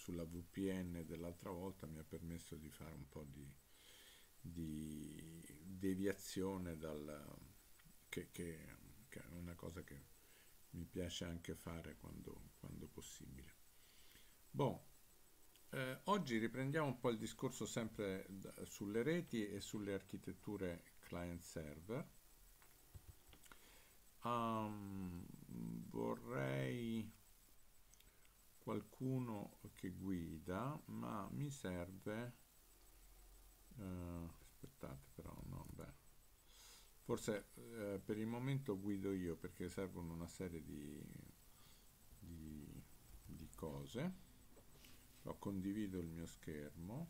sulla VPN dell'altra volta mi ha permesso di fare un po' di deviazione che è una cosa che mi piace anche fare quando possibile. Boh, oggi riprendiamo un po' il discorso sempre sulle reti e sulle architetture client-server. Vorrei qualcuno che guida, ma mi serve... aspettate però, no, beh. Forse per il momento guido io perché servono una serie di, di cose. Condivido il mio schermo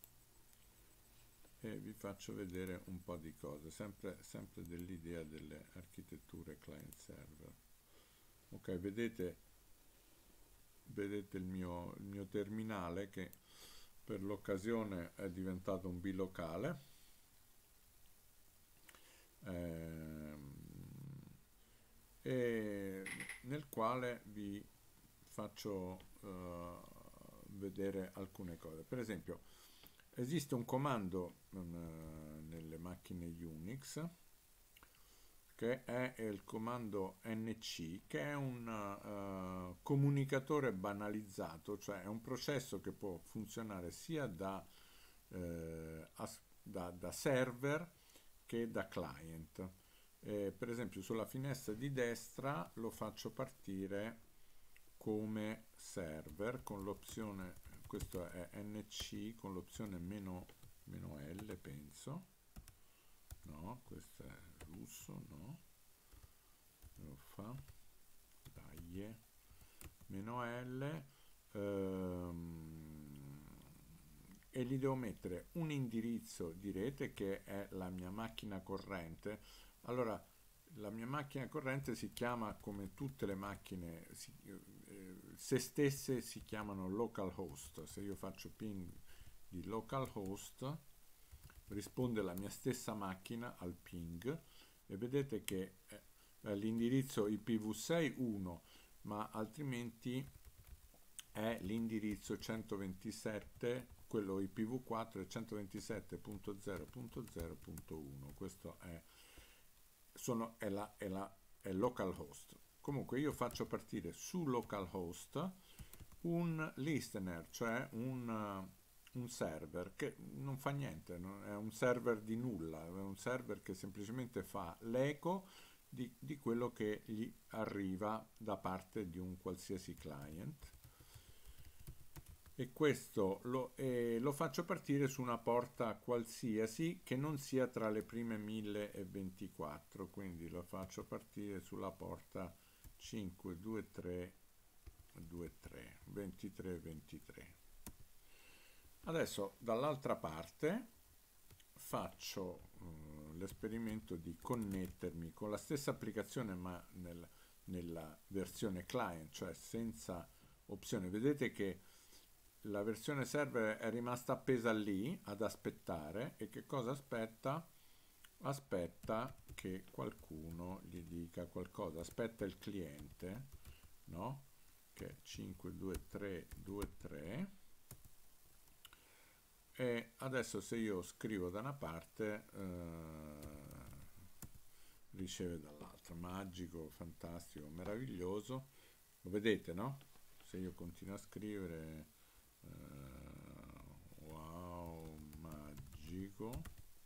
e vi faccio vedere un po' di cose, sempre dell'idea delle architetture client server. Ok, vedete il mio terminale che per l'occasione è diventato un bilocale. E nel quale vi faccio vedere alcune cose. Per esempio, esiste un comando nelle macchine Unix che è il comando nc, che è un comunicatore banalizzato, cioè è un processo che può funzionare sia da server che da client. Per esempio sulla finestra di destra lo faccio partire come server con l'opzione, questo è nc con l'opzione meno L, penso, no, questo è russo, no, lo fa, dai, meno L, e gli devo mettere un indirizzo di rete che è la mia macchina corrente. Allora, la mia macchina corrente si chiama, come tutte le macchine, se stesse si chiamano localhost. Se io faccio ping di localhost, risponde la mia stessa macchina al ping e vedete che l'indirizzo IPv6 1, ma altrimenti è l'indirizzo 127, quello IPv4 è 127.0.0.1. Questo è localhost. Comunque io faccio partire su localhost un listener, cioè un server che non fa niente, è un server di nulla, è un server che semplicemente fa l'eco di quello che gli arriva da parte di un qualsiasi client. E questo lo faccio partire su una porta qualsiasi che non sia tra le prime 1024, quindi lo faccio partire sulla porta 52323. Adesso dall'altra parte faccio l'esperimento di connettermi con la stessa applicazione ma nella versione client, cioè senza opzione. Vedete che la versione server è rimasta appesa lì ad aspettare. E che cosa aspetta? Aspetta che qualcuno gli dica qualcosa, aspetta il cliente, no? Che è 52323. E adesso se io scrivo da una parte riceve dall'altra. Magico, fantastico, meraviglioso. Lo vedete, no? Se io continuo a scrivere wow, magico,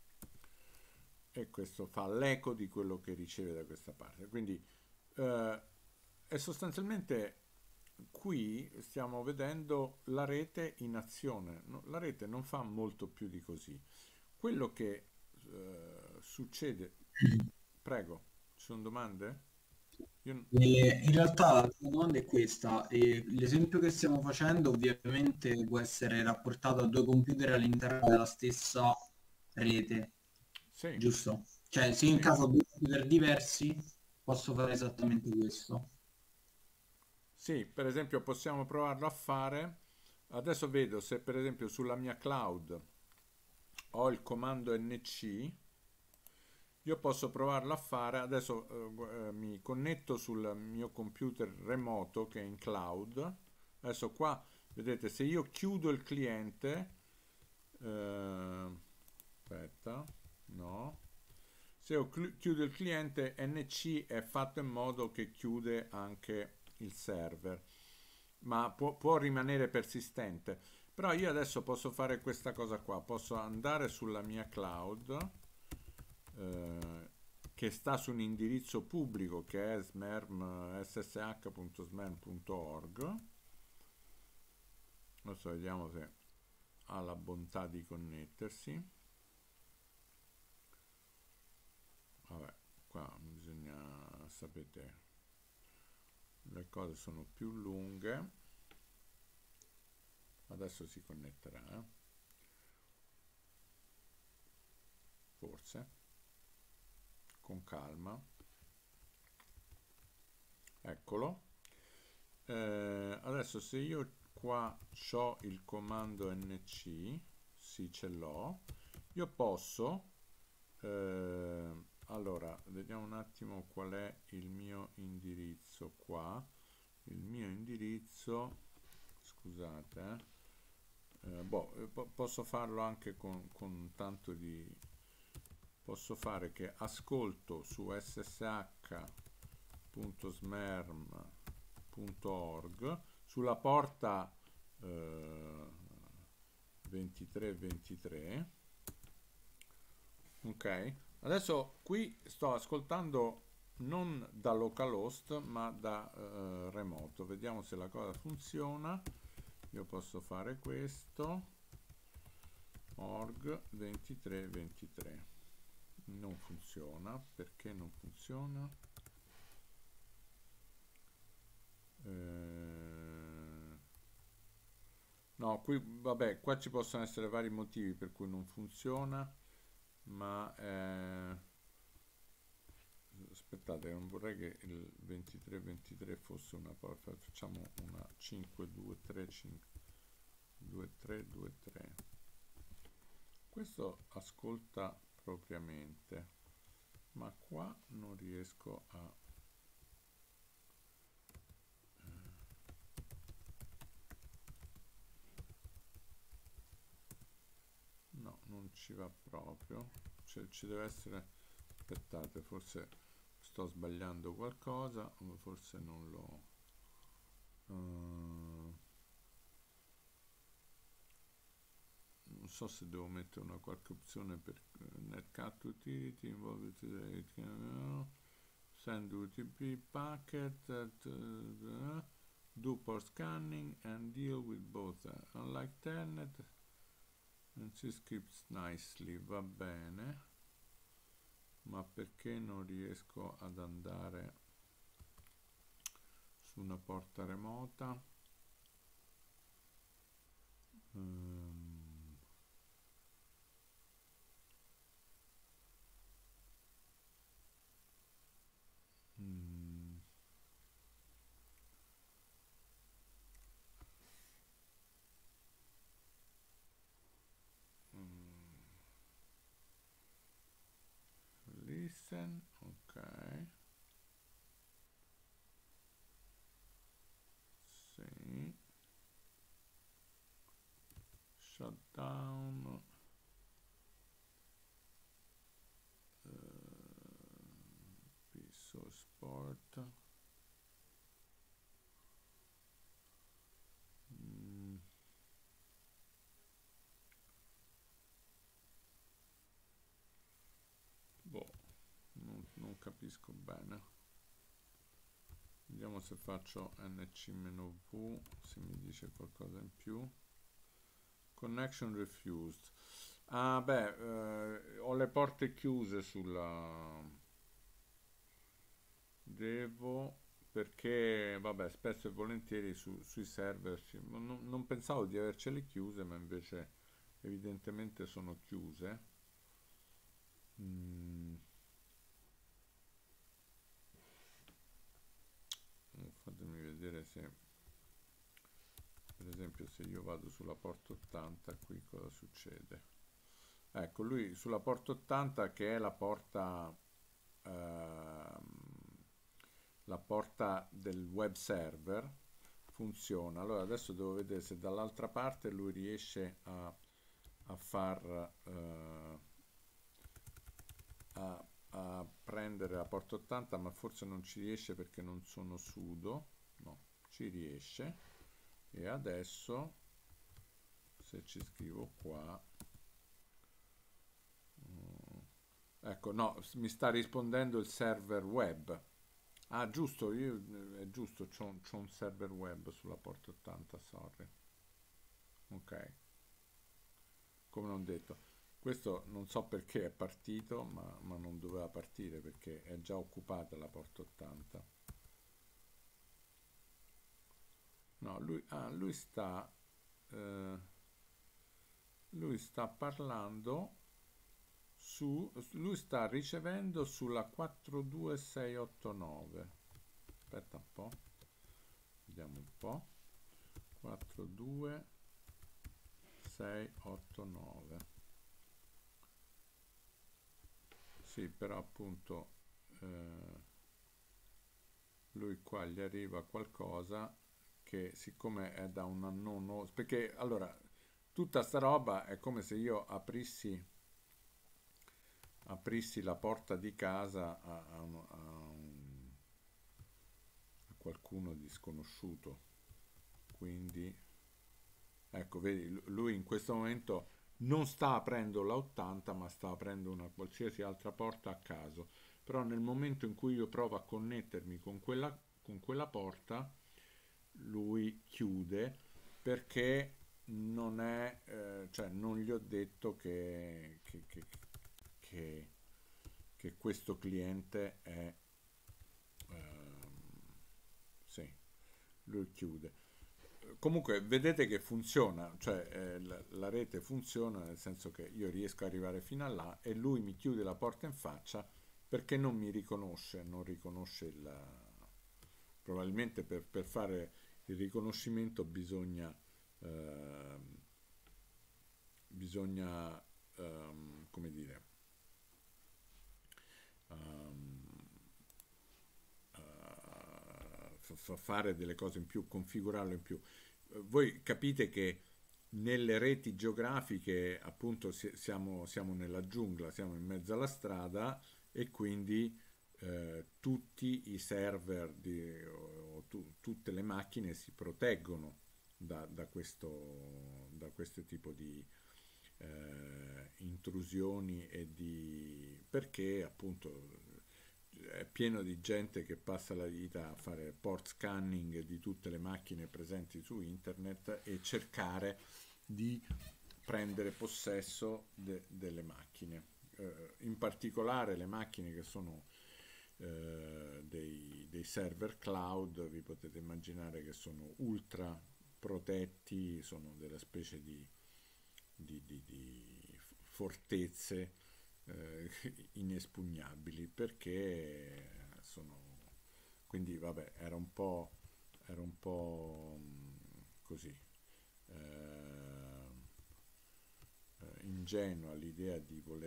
e questo fa l'eco di quello che riceve da questa parte. Quindi è sostanzialmente, qui stiamo vedendo la rete in azione. La rete non fa molto più di così. Quello che succede, prego, ci sono domande? Io, In realtà la mia domanda è questa, l'esempio che stiamo facendo ovviamente può essere rapportato a due computer all'interno della stessa rete, sì, giusto? Cioè, se in sì. caso ho due computer diversi, posso fare esattamente questo. Sì, per esempio possiamo provarlo a fare. Adesso vedo se per esempio sulla mia cloud ho il comando nc, io posso provarlo a fare. Adesso mi connetto sul mio computer remoto che è in cloud. Adesso qua vedete, se io chiudo il cliente, aspetta, no, se io chiudo il cliente, NC è fatto in modo che chiude anche il server, ma può rimanere persistente. Però io adesso posso fare questa cosa qua, posso andare sulla mia cloud, eh, che sta su un indirizzo pubblico che è ssh.smerm.org. Adesso vediamo se ha la bontà di connettersi. Vabbè, qua bisogna, sapete, le cose sono più lunghe. Adesso si connetterà, forse, con calma. Eccolo. Adesso se io qua ho il comando nc, sì ce l'ho, io posso, allora vediamo un attimo qual è il mio indirizzo qua. Il mio indirizzo, scusate, posso farlo anche con tanto di, posso fare che ascolto su ssh.smerm.org sulla porta 2323. Ok, adesso qui sto ascoltando non da localhost ma da remoto. Vediamo se la cosa funziona. Io posso fare questo, org 2323. Non funziona. Perché non funziona? No, qui vabbè, qua ci possono essere vari motivi per cui non funziona, ma aspettate, non vorrei che il 2323 fosse una parola, facciamo una 523 2323. Questo ascolta propriamente, ma qua non riesco a, no, non ci va proprio, cioè, ci deve essere, aspettate, forse sto sbagliando qualcosa, o forse non lo, non so se devo mettere una qualche opzione per netcat utility involved send UTP packet do port scanning and deal with both unlike telnet and si scripts nicely, va bene, ma perché non riesco ad andare su una porta remota? Listen, ok, sì, shutdown, piso sport, boh, non capisco bene. Vediamo se faccio nc-v, se mi dice qualcosa in più. Connection refused. Ah beh, ho le porte chiuse sulla, devo, perché vabbè, spesso e volentieri sui server non pensavo di avercele chiuse, ma invece evidentemente sono chiuse. Fatemi vedere se, per esempio, se io vado sulla porta 80 qui cosa succede. Ecco, lui sulla porta 80, che è la porta del web server, funziona. Allora adesso devo vedere se dall'altra parte lui riesce a far a prendere la porta 80, ma forse non ci riesce perché non sono sudo. No, ci riesce. E adesso se ci scrivo qua, ecco, no, mi sta rispondendo il server web. Ah, giusto, è giusto, c'ho un server web sulla porta 80, sorry. Ok, come non detto. Questo non so perché è partito, ma non doveva partire perché è già occupata la porta 80. No, eh, lui sta parlando lui sta ricevendo sulla 42689. Aspetta un po', vediamo un po'. 42689. Sì, però appunto lui qua gli arriva qualcosa che siccome è da un unknown, perché allora tutta sta roba è come se io aprissi la porta di casa a qualcuno di sconosciuto. Quindi, ecco, vedi, lui in questo momento non sta aprendo la 80, ma sta aprendo una qualsiasi altra porta a caso. Però nel momento in cui io provo a connettermi con quella porta, lui chiude perché non è, cioè non gli ho detto che, che questo cliente è, sì, lui chiude. Comunque vedete che funziona, cioè la rete funziona nel senso che io riesco ad arrivare fino a là e lui mi chiude la porta in faccia perché non mi riconosce, non riconosce il... Probabilmente per fare il riconoscimento ehm, bisogna come dire, ehm, fare delle cose in più, configurarlo in più. Voi capite che nelle reti geografiche appunto siamo nella giungla, siamo in mezzo alla strada e quindi tutti i server tutte le macchine si proteggono da questo tipo di intrusioni perché appunto è pieno di gente che passa la vita a fare port scanning di tutte le macchine presenti su internet e cercare di prendere possesso delle macchine. In particolare le macchine che sono dei server cloud, vi potete immaginare che sono ultra protetti, sono delle specie di fortezze inespugnabili perché sono quindi vabbè era un po' così ingenua l'idea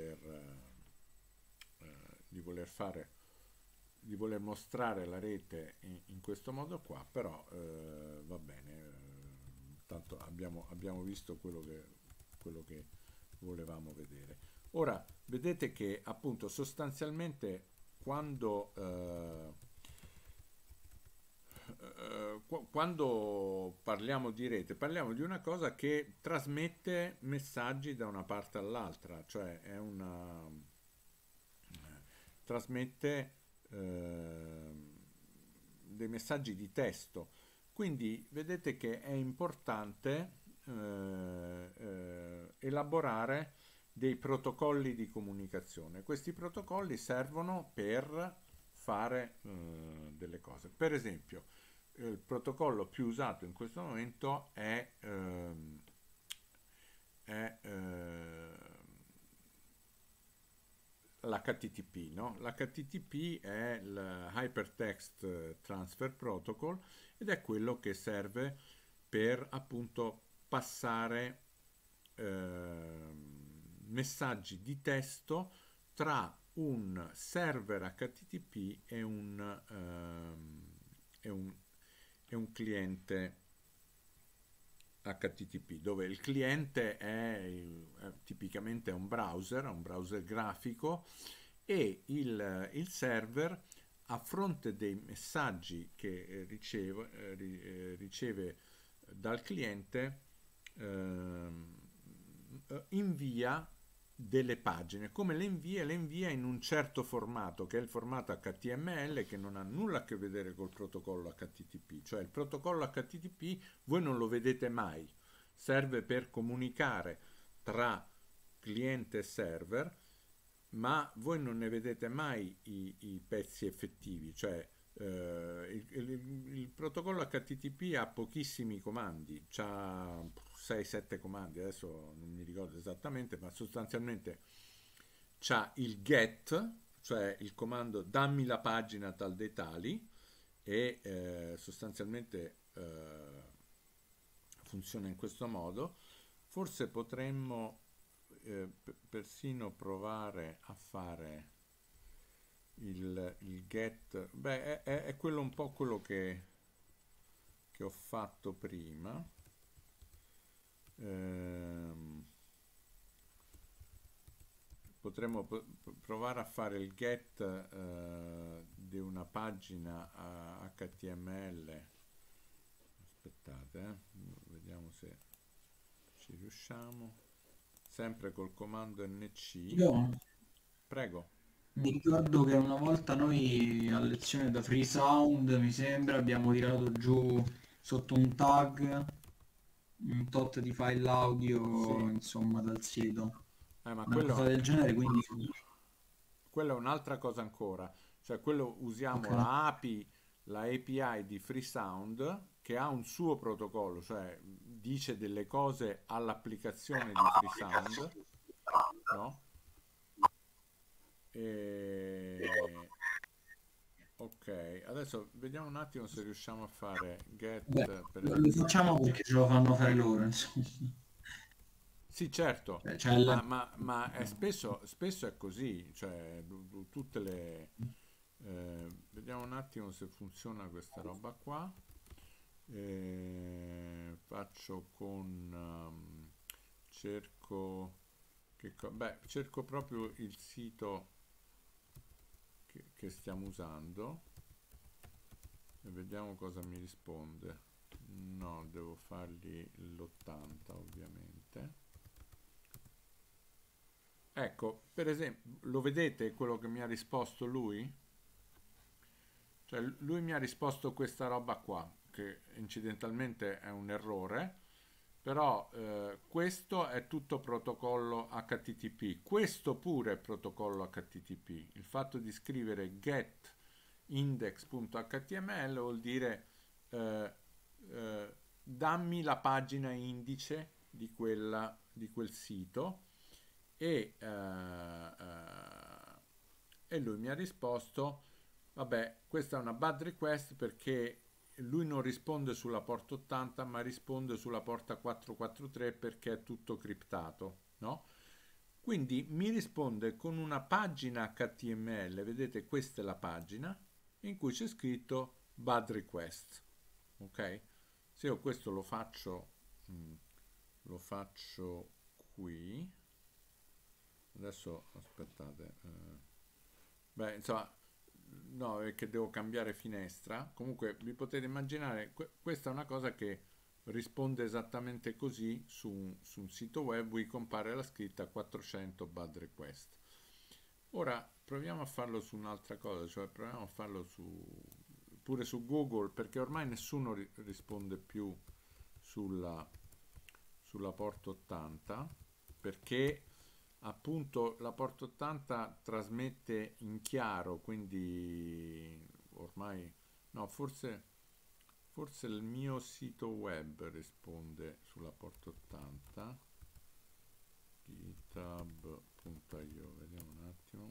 di voler fare di voler mostrare la rete in questo modo qua, però va bene, tanto abbiamo visto quello che volevamo vedere. Ora, vedete che appunto sostanzialmente quando, quando parliamo di rete, parliamo di una cosa che trasmette messaggi da una parte all'altra, cioè trasmette dei messaggi di testo. Quindi vedete che è importante elaborare dei protocolli di comunicazione. Questi protocolli servono per fare delle cose. Per esempio, il protocollo più usato in questo momento è l'HTTP, no? L'HTTP è il Hypertext Transfer Protocol ed è quello che serve per appunto passare messaggi di testo tra un server HTTP e e un cliente HTTP, dove il cliente tipicamente è un browser grafico, e il server, a fronte dei messaggi che riceve dal cliente, invia delle pagine. Come le invia? Le invia in un certo formato, che è il formato HTML, che non ha nulla a che vedere col protocollo HTTP. Cioè il protocollo HTTP voi non lo vedete mai, serve per comunicare tra cliente e server, ma voi non ne vedete mai i pezzi effettivi. Cioè il protocollo HTTP ha pochissimi comandi, ha 6-7 comandi, adesso non mi ricordo esattamente, ma sostanzialmente c'ha il get, cioè il comando dammi la pagina tal dei tali, e sostanzialmente funziona in questo modo. Forse potremmo persino provare a fare il get. Beh, è quello, un po' quello che ho fatto prima. Ehm, Potremmo provare a fare il get di una pagina HTML. Aspettate, vediamo se ci riusciamo. Sempre col comando NC. Io Prego. mi ricordo che una volta noi a lezione da Freesound, mi sembra, abbiamo tirato giù sotto un tag un tot di file audio, Sì, insomma, dal sito. ma Una cosa del genere, quindi quello è un'altra cosa ancora. Cioè, quello ok. usiamo la API di Freesound, che ha un suo protocollo, cioè dice delle cose all'applicazione di Freesound, no? E... Ok, adesso vediamo un attimo se riusciamo a fare Beh, get, per lo esempio. facciamo perché ce lo fanno fare loro, insomma. Sì, certo, C'è ma è spesso è così, cioè tutte le... vediamo un attimo se funziona questa roba qua. Faccio con... cerco... beh, cerco proprio il sito che stiamo usando e vediamo cosa mi risponde. No, devo fargli l'80 ovviamente. Ecco, per esempio, lo vedete quello che mi ha risposto lui? Cioè, lui mi ha risposto questa roba qua, che incidentalmente è un errore, però questo è tutto protocollo HTTP. Questo pure è protocollo HTTP. Il fatto di scrivere get index.html vuol dire dammi la pagina indice di quel sito, e, lui mi ha risposto, vabbè, questa è una bad request perché lui non risponde sulla porta 80 ma risponde sulla porta 443 perché è tutto criptato, no? Quindi mi risponde con una pagina HTML, vedete questa è la pagina, in cui c'è scritto bad request, ok? Se io questo lo faccio qui, adesso aspettate, beh, insomma, no, è che devo cambiare finestra. Comunque, vi potete immaginare, questa è una cosa che risponde esattamente così su un sito web, vi compare la scritta 400 bad request. Ora proviamo a farlo su un'altra cosa, cioè proviamo a farlo pure su Google, perché ormai nessuno risponde più sulla, sulla porta 80, perché appunto la porta 80 trasmette in chiaro, quindi ormai no, forse il mio sito web risponde sulla porta 80, github.io, vediamo un attimo.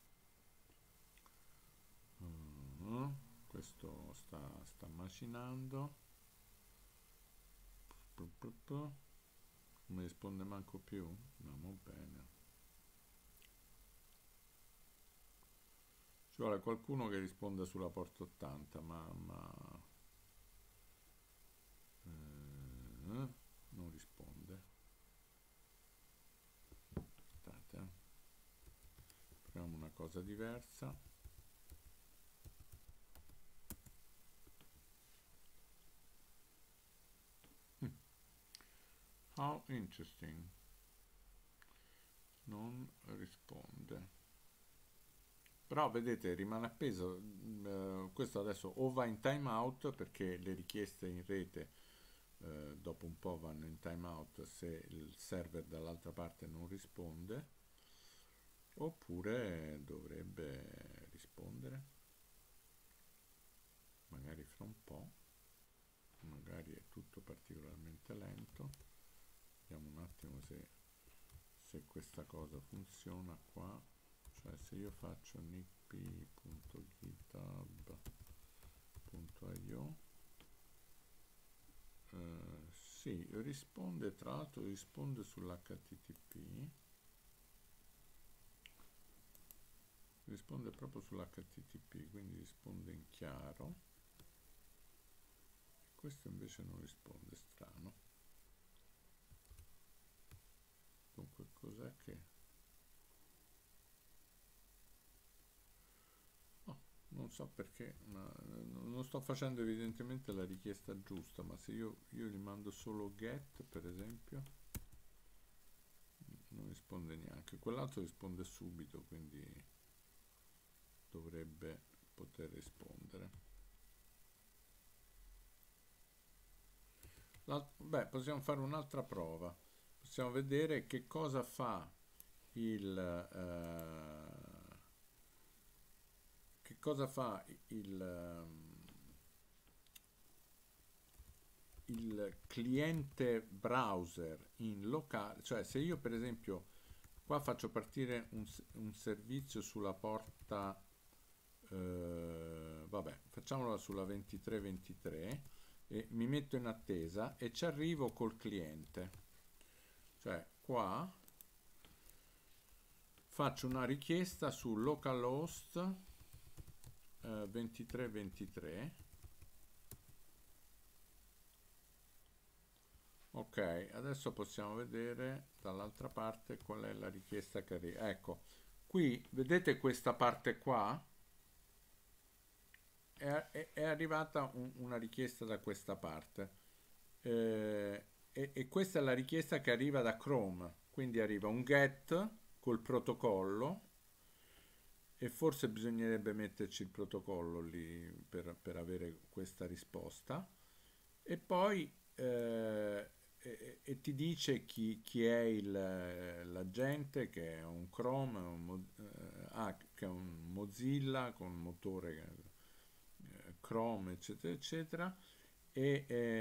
Questo sta macinando, non mi risponde manco più, andiamo bene. Ci vuole qualcuno che risponda sulla porta 80, ma non risponde. Aspettate, proviamo una cosa diversa. How interesting. Non risponde. Però vedete, rimane appeso. Questo adesso o va in timeout perché le richieste in rete dopo un po' vanno in timeout se il server dall'altra parte non risponde, oppure dovrebbe rispondere magari fra un po', magari è tutto particolarmente lento. Vediamo un attimo se questa cosa funziona qua. Cioè se io faccio nickp.github.io sì, risponde, tra l'altro risponde sull'HTTP, risponde proprio sull'HTTP, quindi risponde in chiaro. Questo invece non risponde, strano. Dunque cos'è che... non so perché, ma non sto facendo evidentemente la richiesta giusta, ma se io gli mando solo get, per esempio, non risponde neanche. Quell'altro risponde subito, quindi dovrebbe poter rispondere. Beh, possiamo fare un'altra prova. Possiamo vedere che cosa fa che cosa fa il cliente browser in locale, cioè se io per esempio qua faccio partire un servizio sulla porta, vabbè, facciamola sulla 2323 e mi metto in attesa e ci arrivo col cliente, cioè qua faccio una richiesta su localhost 2323. Ok, adesso possiamo vedere dall'altra parte qual è la richiesta che arriva. Ecco, qui vedete questa parte qua? È arrivata una richiesta da questa parte. E questa è la richiesta che arriva da Chrome. Quindi arriva un get col protocollo, e forse bisognerebbe metterci il protocollo lì per avere questa risposta, e poi ti dice chi è l'agente, che è un Chrome, che è un Mozilla con motore Chrome, eccetera eccetera, e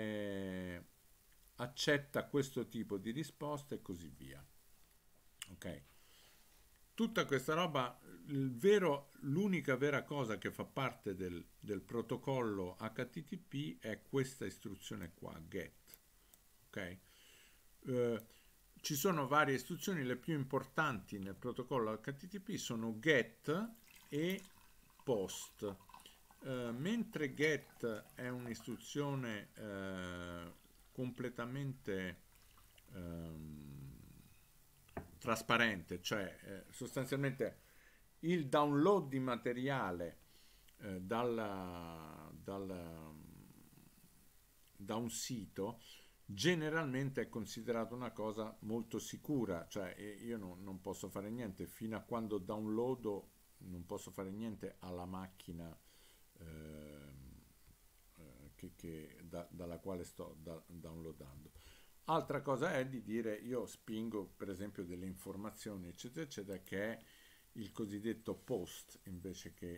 accetta questo tipo di risposta e così via. Ok, tutta questa roba, l'unica vera cosa che fa parte del protocollo HTTP è questa istruzione qua, get. Ok? Ci sono varie istruzioni, le più importanti nel protocollo HTTP sono get e post. Mentre get è un'istruzione completamente trasparente, cioè sostanzialmente il download di materiale da un sito generalmente è considerato una cosa molto sicura, cioè io non posso fare niente fino a quando downloado, non posso fare niente alla macchina dalla quale sto downloadando. Altra cosa è di dire io spingo per esempio delle informazioni eccetera eccetera, che è il cosiddetto post invece che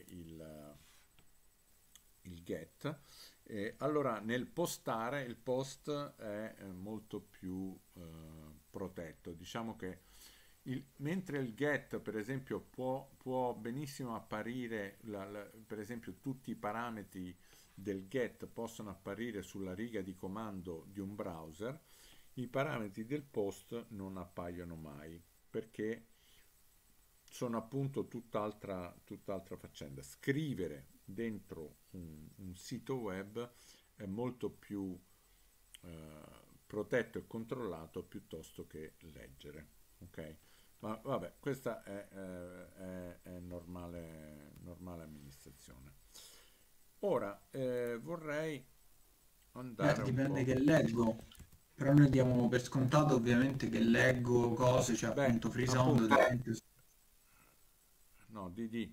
il get. Allora nel postare il post è molto più protetto, diciamo che mentre il get per esempio può benissimo apparire, per esempio tutti i parametri del get possono apparire sulla riga di comando di un browser, i parametri del post non appaiono mai, perché sono appunto tutt'altra faccenda. Scrivere dentro un sito web è molto più protetto e controllato piuttosto che leggere. Ok? Ma vabbè, questa è normale amministrazione. Ora vorrei andare un Dipende po'. che leggo, però noi diamo per scontato ovviamente che leggo cose, cioè Beh, appunto Freesound ad appunto, esempio no, di.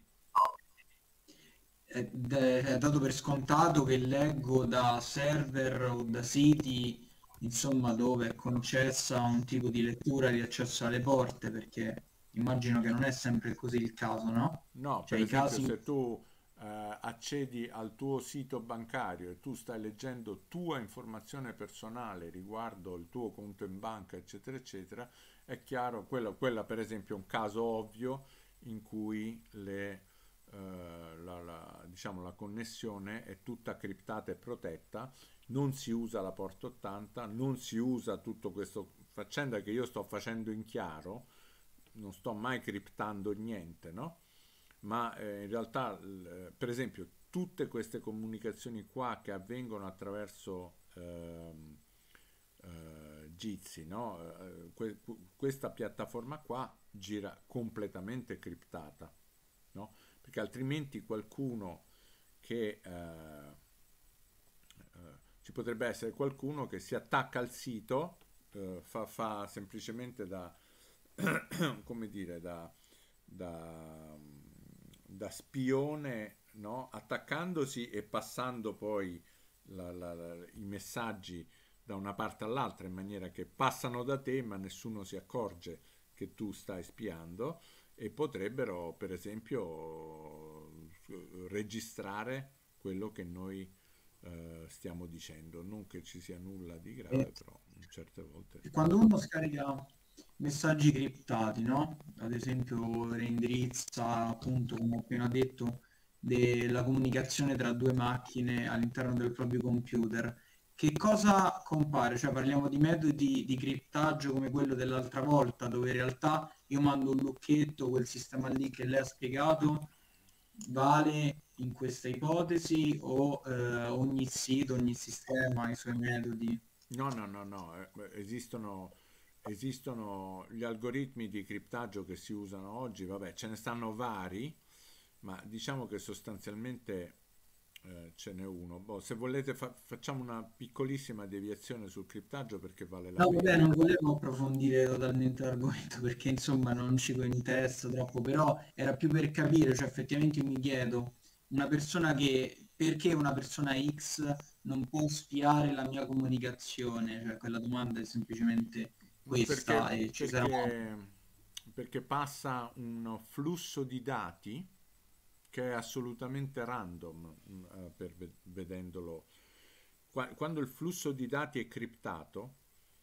è dato per scontato che leggo da server o da siti, insomma, dove è concessa un tipo di lettura di accesso alle porte, perché immagino che non è sempre così il caso, no? No, Cioè per i esempio, casi. se tu accedi al tuo sito bancario e tu stai leggendo tua informazione personale riguardo il tuo conto in banca, eccetera, eccetera, è chiaro, quella per esempio è un caso ovvio in cui diciamo, la connessione è tutta criptata e protetta, non si usa la porta 80, non si usa tutto questo faccenda che io sto facendo in chiaro, non sto mai criptando niente, no? Ma in realtà, per esempio, tutte queste comunicazioni qua che avvengono attraverso Jitsi, no? Questa piattaforma qua gira completamente criptata, no? Perché altrimenti qualcuno che ci potrebbe essere qualcuno che si attacca al sito, fa semplicemente da, come dire, da, da spione, no? Attaccandosi e passando poi i messaggi da una parte all'altra in maniera che passano da te ma nessuno si accorge che tu stai spiando e potrebbero per esempio registrare quello che noi stiamo dicendo. Non che ci sia nulla di grave, però certe volte. Quando uno scarica messaggi criptati, no? Ad esempio reindirizza, appunto, come ho appena detto, della comunicazione tra due macchine all'interno del proprio computer, che cosa compare? Cioè parliamo di metodi di criptaggio come quello dell'altra volta, dove in realtà io mando un lucchetto, quel sistema lì che lei ha spiegato, vale in questa ipotesi o ogni sito, ogni sistema ha i suoi metodi? No, no, no, no, esistono gli algoritmi di criptaggio che si usano oggi, vabbè, ce ne stanno vari, ma diciamo che sostanzialmente ce n'è uno. Boh, se volete facciamo una piccolissima deviazione sul criptaggio perché vale la No, vabbè, pena. non volevo approfondire totalmente l'argomento perché insomma non ci interessa troppo, però era più per capire, cioè effettivamente io mi chiedo, una persona che, perché una persona X non può spiare la mia comunicazione? Cioè quella domanda è semplicemente questa Perché, e ci sarà. perché, perché passa un flusso di dati che è assolutamente random, vedendolo. Quando il flusso di dati è criptato,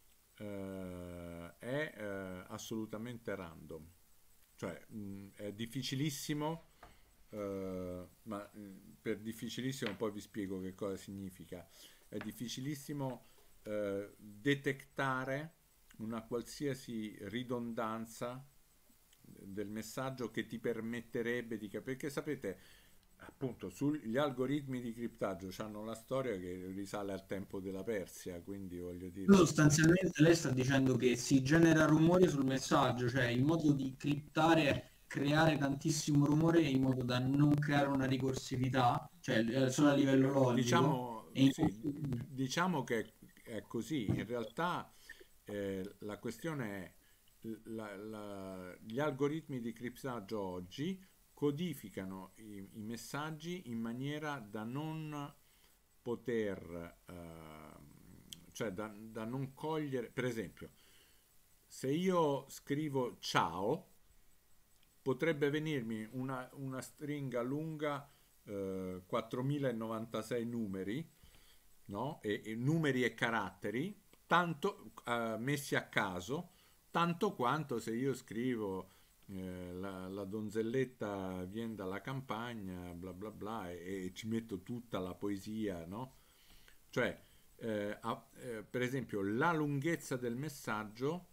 è assolutamente random, cioè è difficilissimo, ma per difficilissimo poi vi spiego che cosa significa. È difficilissimo detectare una qualsiasi ridondanza del messaggio che ti permetterebbe di capire, perché sapete, appunto, sugli algoritmi di criptaggio hanno la storia che risale al tempo della Persia, quindi voglio dire, Sostanzialmente lei sta dicendo che si genera rumore sul messaggio, cioè il modo di criptare è creare tantissimo rumore in modo da non creare una ricorsività, cioè solo a livello logico. diciamo, E in sì, diciamo che è così. In realtà la questione è gli algoritmi di criptaggio oggi codificano i messaggi in maniera da non poter, cioè da non cogliere, per esempio, se io scrivo ciao, potrebbe venirmi una stringa lunga, 4096 numeri, no? E numeri e caratteri, tanto messi a caso, tanto quanto se io scrivo la donzelletta viene dalla campagna, bla bla bla, e ci metto tutta la poesia, no? Cioè, per esempio, la lunghezza del messaggio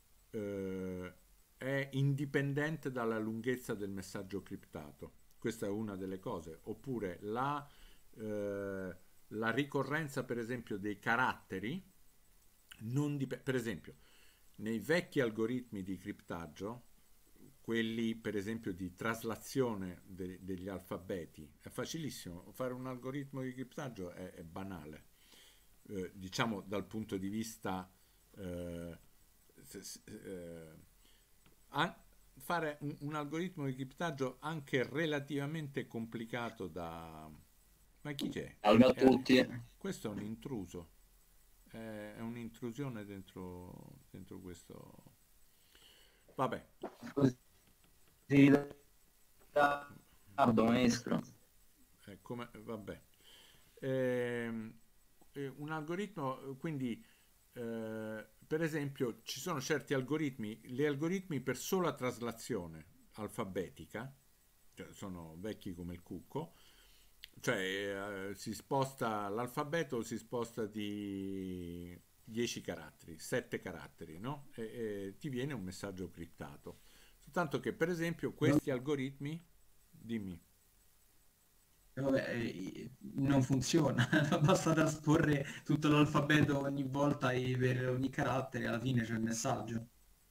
è indipendente dalla lunghezza del messaggio criptato. Questa è una delle cose. Oppure la ricorrenza, per esempio, dei caratteri per esempio, nei vecchi algoritmi di criptaggio, quelli per esempio di traslazione degli alfabeti, è facilissimo. Fare un algoritmo di criptaggio è banale, diciamo dal punto di vista eh, se- se- eh, a- fare un algoritmo di criptaggio anche relativamente complicato da... Ma chi c'è? Salve a Eh, tutti. questo è un intruso, è un'intrusione dentro questo... Vabbè, Così tardo, maestro. vabbè. Ehm, un algoritmo, quindi, per esempio, ci sono certi algoritmi, gli algoritmi per sola traslazione alfabetica, cioè sono vecchi come il cucco, cioè si sposta l'alfabeto, si sposta di 10 caratteri, 7 caratteri, no? E ti viene un messaggio criptato. Soltanto che, per esempio, questi algoritmi, dimmi. Vabbè, non funziona, basta trasporre tutto l'alfabeto ogni volta e per ogni carattere, alla fine c'è il messaggio.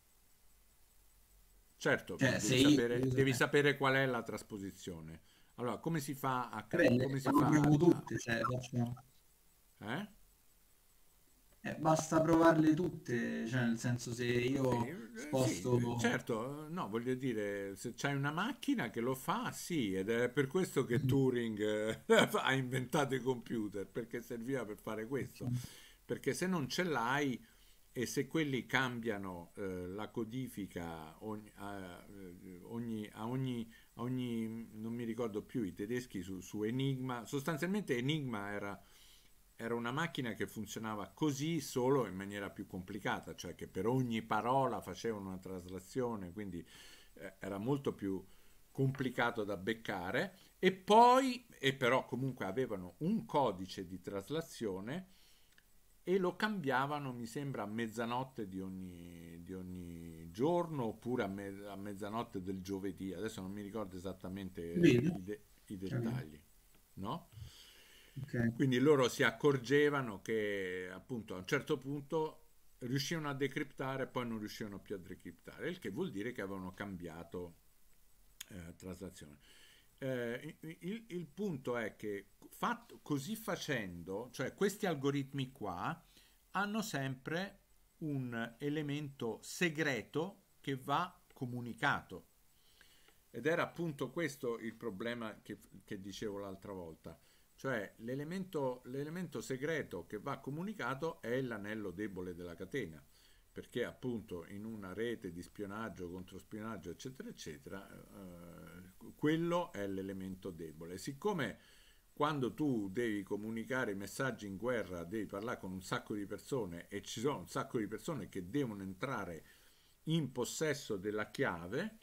Certo, ma Cioè, se io... devi sapere qual è la trasposizione. Allora, come si fa Vabbè, come si le fa provo tutte, cioè, eh? basta provarle tutte, cioè, nel senso se Sì, io sì, sposto... certo, no, voglio dire, se c'hai una macchina che lo fa, sì, ed è per questo che Turing ha inventato i computer, perché serviva per fare questo. Perché se non ce l'hai e se quelli cambiano la codifica non mi ricordo più i tedeschi su Enigma, sostanzialmente Enigma era una macchina che funzionava così solo in maniera più complicata, cioè che per ogni parola faceva una traslazione, quindi era molto più complicato da beccare e poi, e però comunque avevano un codice di traslazione e lo cambiavano, mi sembra, a mezzanotte di ogni giorno oppure a mezzanotte del giovedì. Adesso non mi ricordo esattamente Vedo, i capito. dettagli, no? Ok. Quindi loro si accorgevano che appunto a un certo punto riuscivano a decriptare e poi non riuscivano più a decriptare, il che vuol dire che avevano cambiato traslazione. Il punto è che così facendo, cioè questi algoritmi qua hanno sempre un elemento segreto che va comunicato. Ed era appunto questo il problema che dicevo l'altra volta. Cioè l'elemento segreto che va comunicato è l'anello debole della catena, perché appunto in una rete di spionaggio, controspionaggio, eccetera, eccetera, quello è l'elemento debole. Siccome quando tu devi comunicare messaggi in guerra devi parlare con un sacco di persone e ci sono un sacco di persone che devono entrare in possesso della chiave,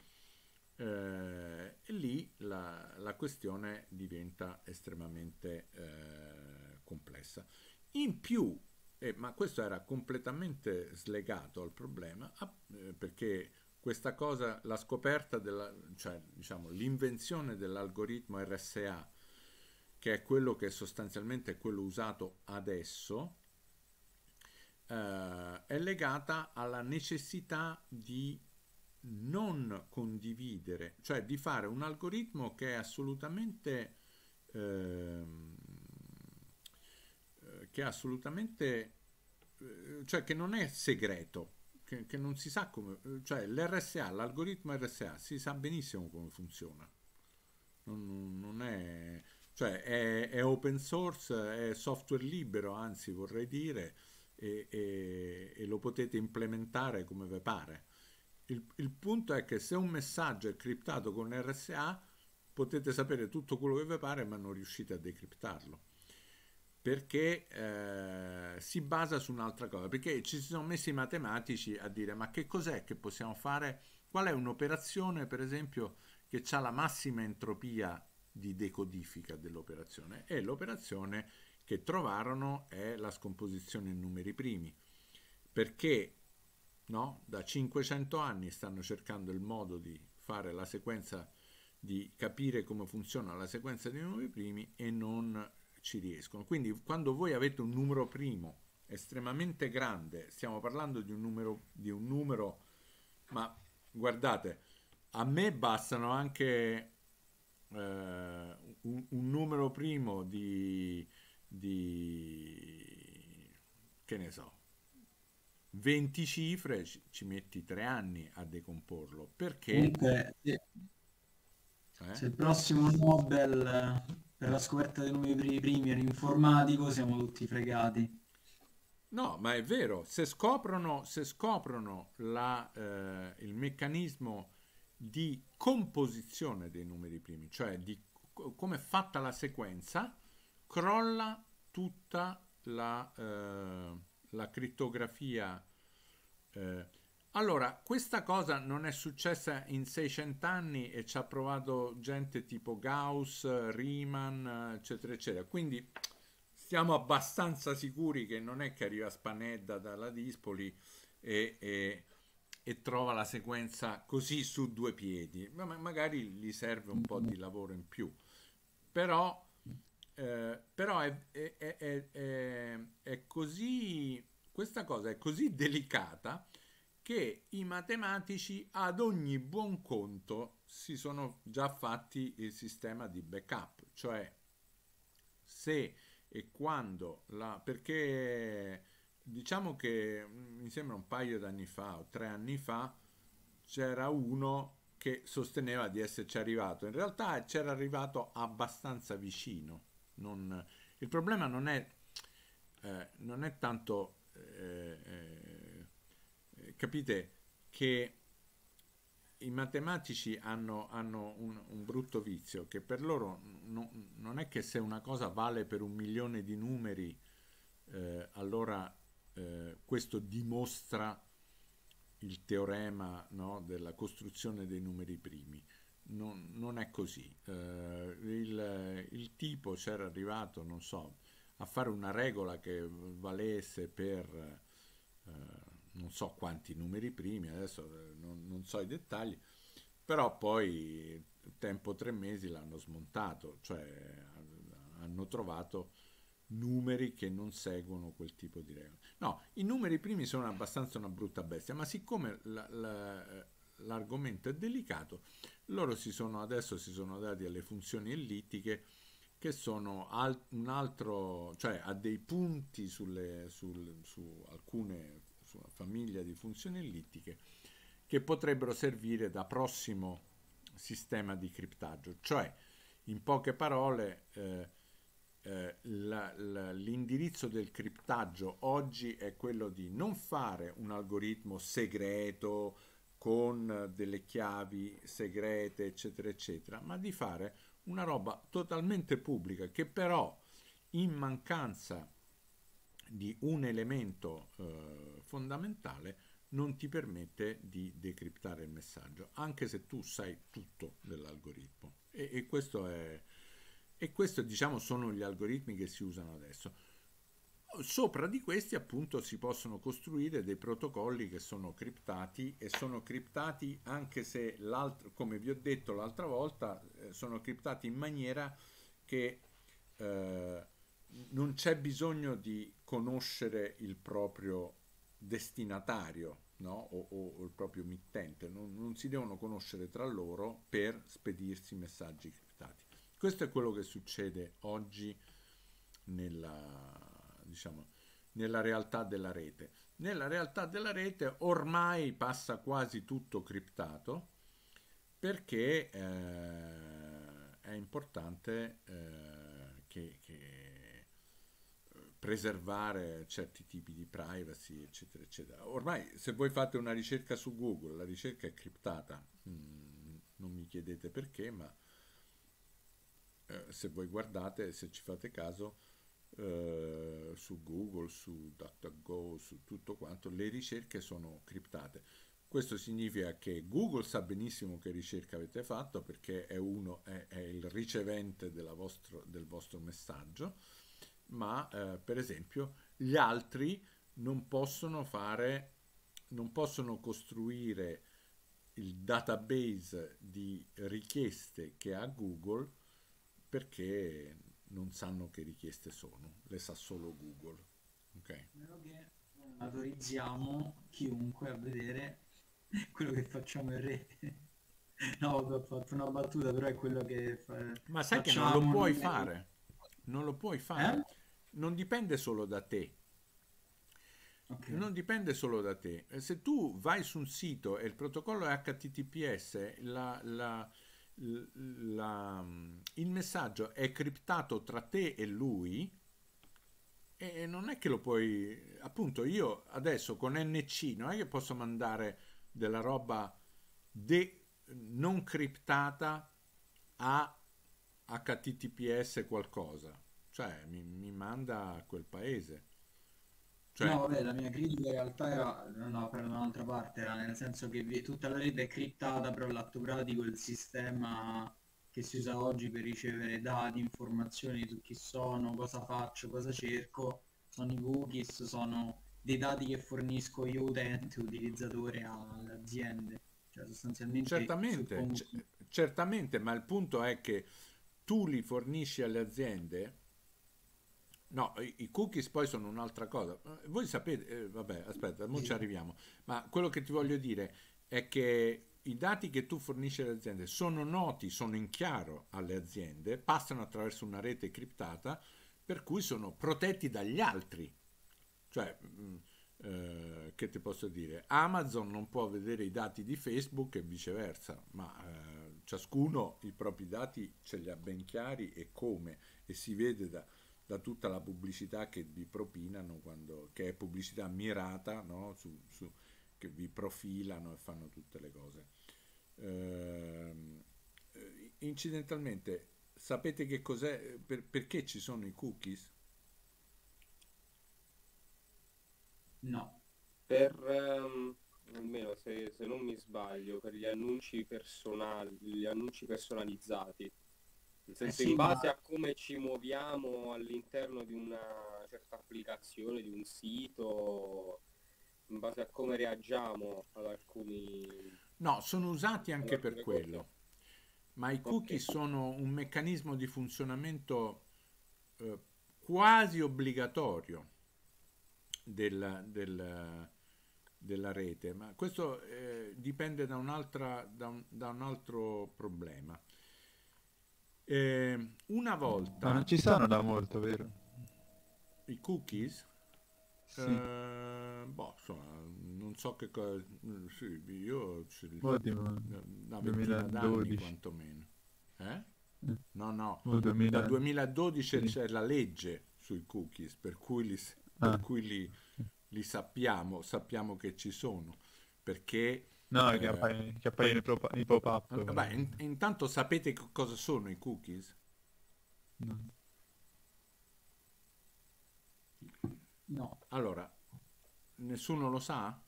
e lì la questione diventa estremamente complessa. In più, ma questo era completamente slegato al problema, perché questa cosa, la scoperta cioè diciamo l'invenzione dell'algoritmo RSA, che è quello che sostanzialmente è quello usato adesso, è legata alla necessità di non condividere, cioè di fare un algoritmo che è assolutamente, ehm, che è assolutamente, cioè che non è segreto, che non si sa come, cioè l'RSA, l'algoritmo RSA si sa benissimo come funziona, non è, cioè è open source, è software libero, anzi vorrei dire, e lo potete implementare come vi pare. Il punto è che se un messaggio è criptato con RSA potete sapere tutto quello che vi pare ma non riuscite a decriptarlo perché si basa su un'altra cosa, perché ci si sono messi i matematici a dire ma che cos'è che possiamo fare, qual è un'operazione per esempio che ha la massima entropia di decodifica dell'operazione e l'operazione che trovarono è la scomposizione in numeri primi, perché no? Da 500 anni stanno cercando il modo di fare la sequenza, di capire come funziona la sequenza dei numeri primi e non ci riescono. Quindi quando voi avete un numero primo estremamente grande, stiamo parlando di un numero, ma guardate, a me bastano anche un numero primo che ne so, 20 cifre, ci metti 3 anni a decomporlo, perché Comunque, eh? se il prossimo Nobel per la scoperta dei numeri primi è un informatico, siamo tutti fregati. No, ma è vero, se scoprono il meccanismo di composizione dei numeri primi, cioè di come è fatta la sequenza, crolla tutta la crittografia. eh. Allora, questa cosa non è successa in 600 anni e ci ha provato gente tipo Gauss, Riemann, eccetera, eccetera. Quindi stiamo abbastanza sicuri che non è che arriva Spanedda dalla Dispoli e, e- e trova la sequenza così su due piedi, ma magari gli serve un po' di lavoro in più. Però, però è così, questa cosa è così delicata che i matematici ad ogni buon conto si sono già fatti il sistema di backup, cioè se e quando perché diciamo che mi sembra un paio d'anni fa o 3 anni fa c'era uno che sosteneva di esserci arrivato. In realtà c'era arrivato abbastanza vicino. Il problema non è tanto, capite, che i matematici hanno un brutto vizio, che per loro non è che se una cosa vale per 1 milione di numeri, allora questo dimostra il teorema, no, della costruzione dei numeri primi. Non è così. Il tipo c'era arrivato, non so, a fare una regola che valesse per non so quanti numeri primi, adesso non so i dettagli, però poi tempo 3 mesi l'hanno smontato, cioè hanno trovato numeri che non seguono quel tipo di regola. No, i numeri primi sono abbastanza una brutta bestia, ma siccome l'argomento è delicato, adesso si sono dati alle funzioni ellittiche che sono un altro, cioè a dei punti su alcune, su una famiglia di funzioni ellittiche che potrebbero servire da prossimo sistema di criptaggio, cioè in poche parole l'indirizzo del criptaggio oggi è quello di non fare un algoritmo segreto con delle chiavi segrete, eccetera, eccetera, ma di fare una roba totalmente pubblica che però in mancanza di un elemento fondamentale non ti permette di decriptare il messaggio, anche se tu sai tutto dell'algoritmo. E questo, diciamo, sono gli algoritmi che si usano adesso. Sopra di questi appunto si possono costruire dei protocolli che sono criptati e sono criptati anche se come vi ho detto l'altra volta, sono criptati in maniera che eh, non c'è bisogno di conoscere il proprio destinatario, no? O il proprio mittente, non si devono conoscere tra loro per spedirsi messaggi criptati. Questo è quello che succede oggi diciamo, nella realtà della rete. Nella realtà della rete ormai passa quasi tutto criptato perché è importante preservare certi tipi di privacy, eccetera, eccetera. Ormai se voi fate una ricerca su Google, la ricerca è criptata. Non mi chiedete perché, ma se voi guardate, se ci fate caso, su Google, su DuckDuckGo, su tutto quanto, le ricerche sono criptate. Questo significa che Google sa benissimo che ricerca avete fatto perché è il ricevente del vostro messaggio, ma per esempio gli altri non possono costruire il database di richieste che ha Google perché non sanno che richieste sono, le sa solo Google. Ok. meno che non autorizziamo chiunque a vedere quello che facciamo in rete. No, vabbè, ho fatto una battuta, però è quello che Ma sai che non lo facciamo. puoi Non è... fare? Non lo puoi Eh? fare. Non dipende solo da te. Ok. Non dipende solo da te. Se tu vai su un sito e il protocollo è HTTPS, il messaggio è criptato tra te e lui e non è che lo puoi... Appunto, io adesso con NC non è che posso mandare della roba non criptata a HTTPS qualcosa. Cioè, mi manda a quel paese. No, Cioè, vabbè, la mia critica in realtà era, no, per un'altra parte, era nel senso che tutta la rete è criptata, però all'atto pratico il sistema che si usa oggi per ricevere dati, informazioni su chi sono, cosa faccio, cosa cerco, sono i cookies, sono dei dati che fornisco io utente, utilizzatore alle aziende. Cioè sostanzialmente certamente, suppongo... certamente, ma il punto è che tu li fornisci alle aziende. No, i cookies poi sono un'altra cosa. Voi sapete, vabbè, aspetta, mo ci Sì. arriviamo. Ma quello che ti voglio dire è che i dati che tu fornisci alle aziende sono noti, sono in chiaro alle aziende, passano attraverso una rete criptata, per cui sono protetti dagli altri. Cioè, che ti posso dire? Amazon non può vedere i dati di Facebook e viceversa, ma ciascuno i propri dati ce li ha ben chiari e come, e si vede da tutta la pubblicità che vi propinano, che è pubblicità mirata, no? Che vi profilano e fanno tutte le cose. Ehm, Incidentalmente, sapete che cos'è, perché ci sono i cookies? No. Per, almeno se non mi sbaglio, per gli annunci personali, gli annunci personalizzati. Nel Eh senso, in sì, ma base a come ci muoviamo all'interno di una certa applicazione, di un sito, in base a come reagiamo No, sono usati ad anche per alcune cose. quello, ma i Ok. cookie sono un meccanismo di funzionamento eh, quasi obbligatorio della rete, ma questo dipende da un altro problema. Una Ma non volta ci sono da molto, vero? i cookies, Sì, boh, insomma, non so che cosa, sì, io ottimo. una ventina d'anni 2012. quantomeno. Eh? Eh, No, no, o dal 2000. 2012 Sì. c'è la legge sui cookies, per Ah, cui li sappiamo che ci sono, perché no, eh, che appaiono i pop-up. vabbè, intanto sapete cosa sono i cookies? No. no. Allora, nessuno lo sa?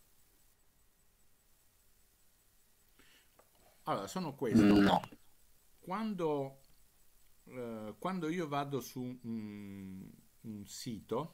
Allora, sono questo. No. Quando, quando io vado su un sito,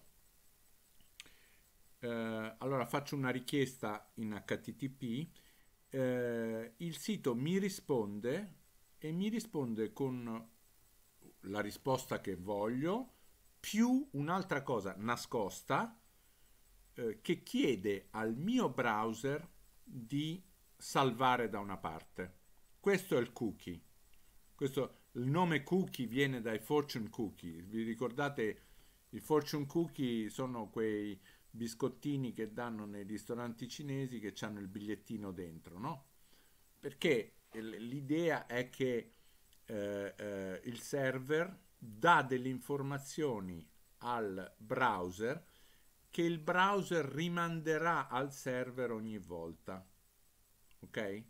allora faccio una richiesta in HTTP, il sito mi risponde e mi risponde con la risposta che voglio più un'altra cosa nascosta che chiede al mio browser di salvare da una parte. Questo è il cookie. Il nome cookie viene dai fortune cookie. Vi ricordate i fortune cookie sono quei biscottini che danno nei ristoranti cinesi che hanno il bigliettino dentro, no? Perché l'idea è che il server dà delle informazioni al browser che il browser rimanderà al server ogni volta, ok?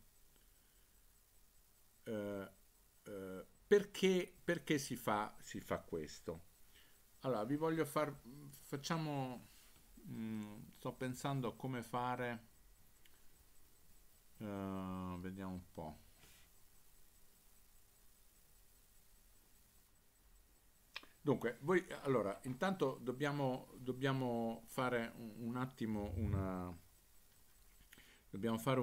Perché si fa questo? Allora, vi voglio facciamo, sto pensando a come fare, vediamo un po'. Dunque, allora, intanto dobbiamo fare un attimo dobbiamo fare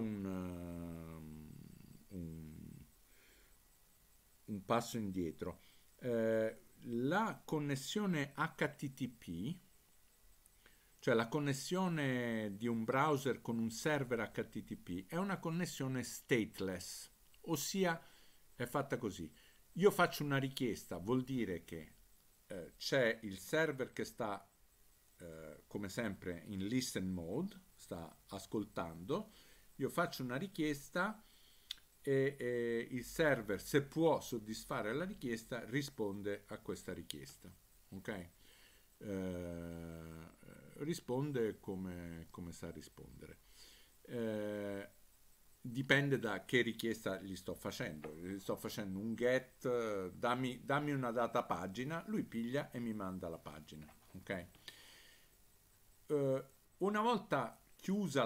un passo indietro. La connessione HTTP cioè la connessione di un browser con un server HTTP è una connessione stateless, ossia è fatta così. Io faccio una richiesta, vuol dire che c'è il server che sta come sempre in listen mode, sta ascoltando, io faccio una richiesta e il server, se può soddisfare la richiesta, risponde a questa richiesta. Ok? Risponde come sa rispondere. Dipende da che richiesta gli sto facendo. Gli sto facendo un get, dammi una data pagina, lui piglia e mi manda la pagina. Ok? Una volta chiusa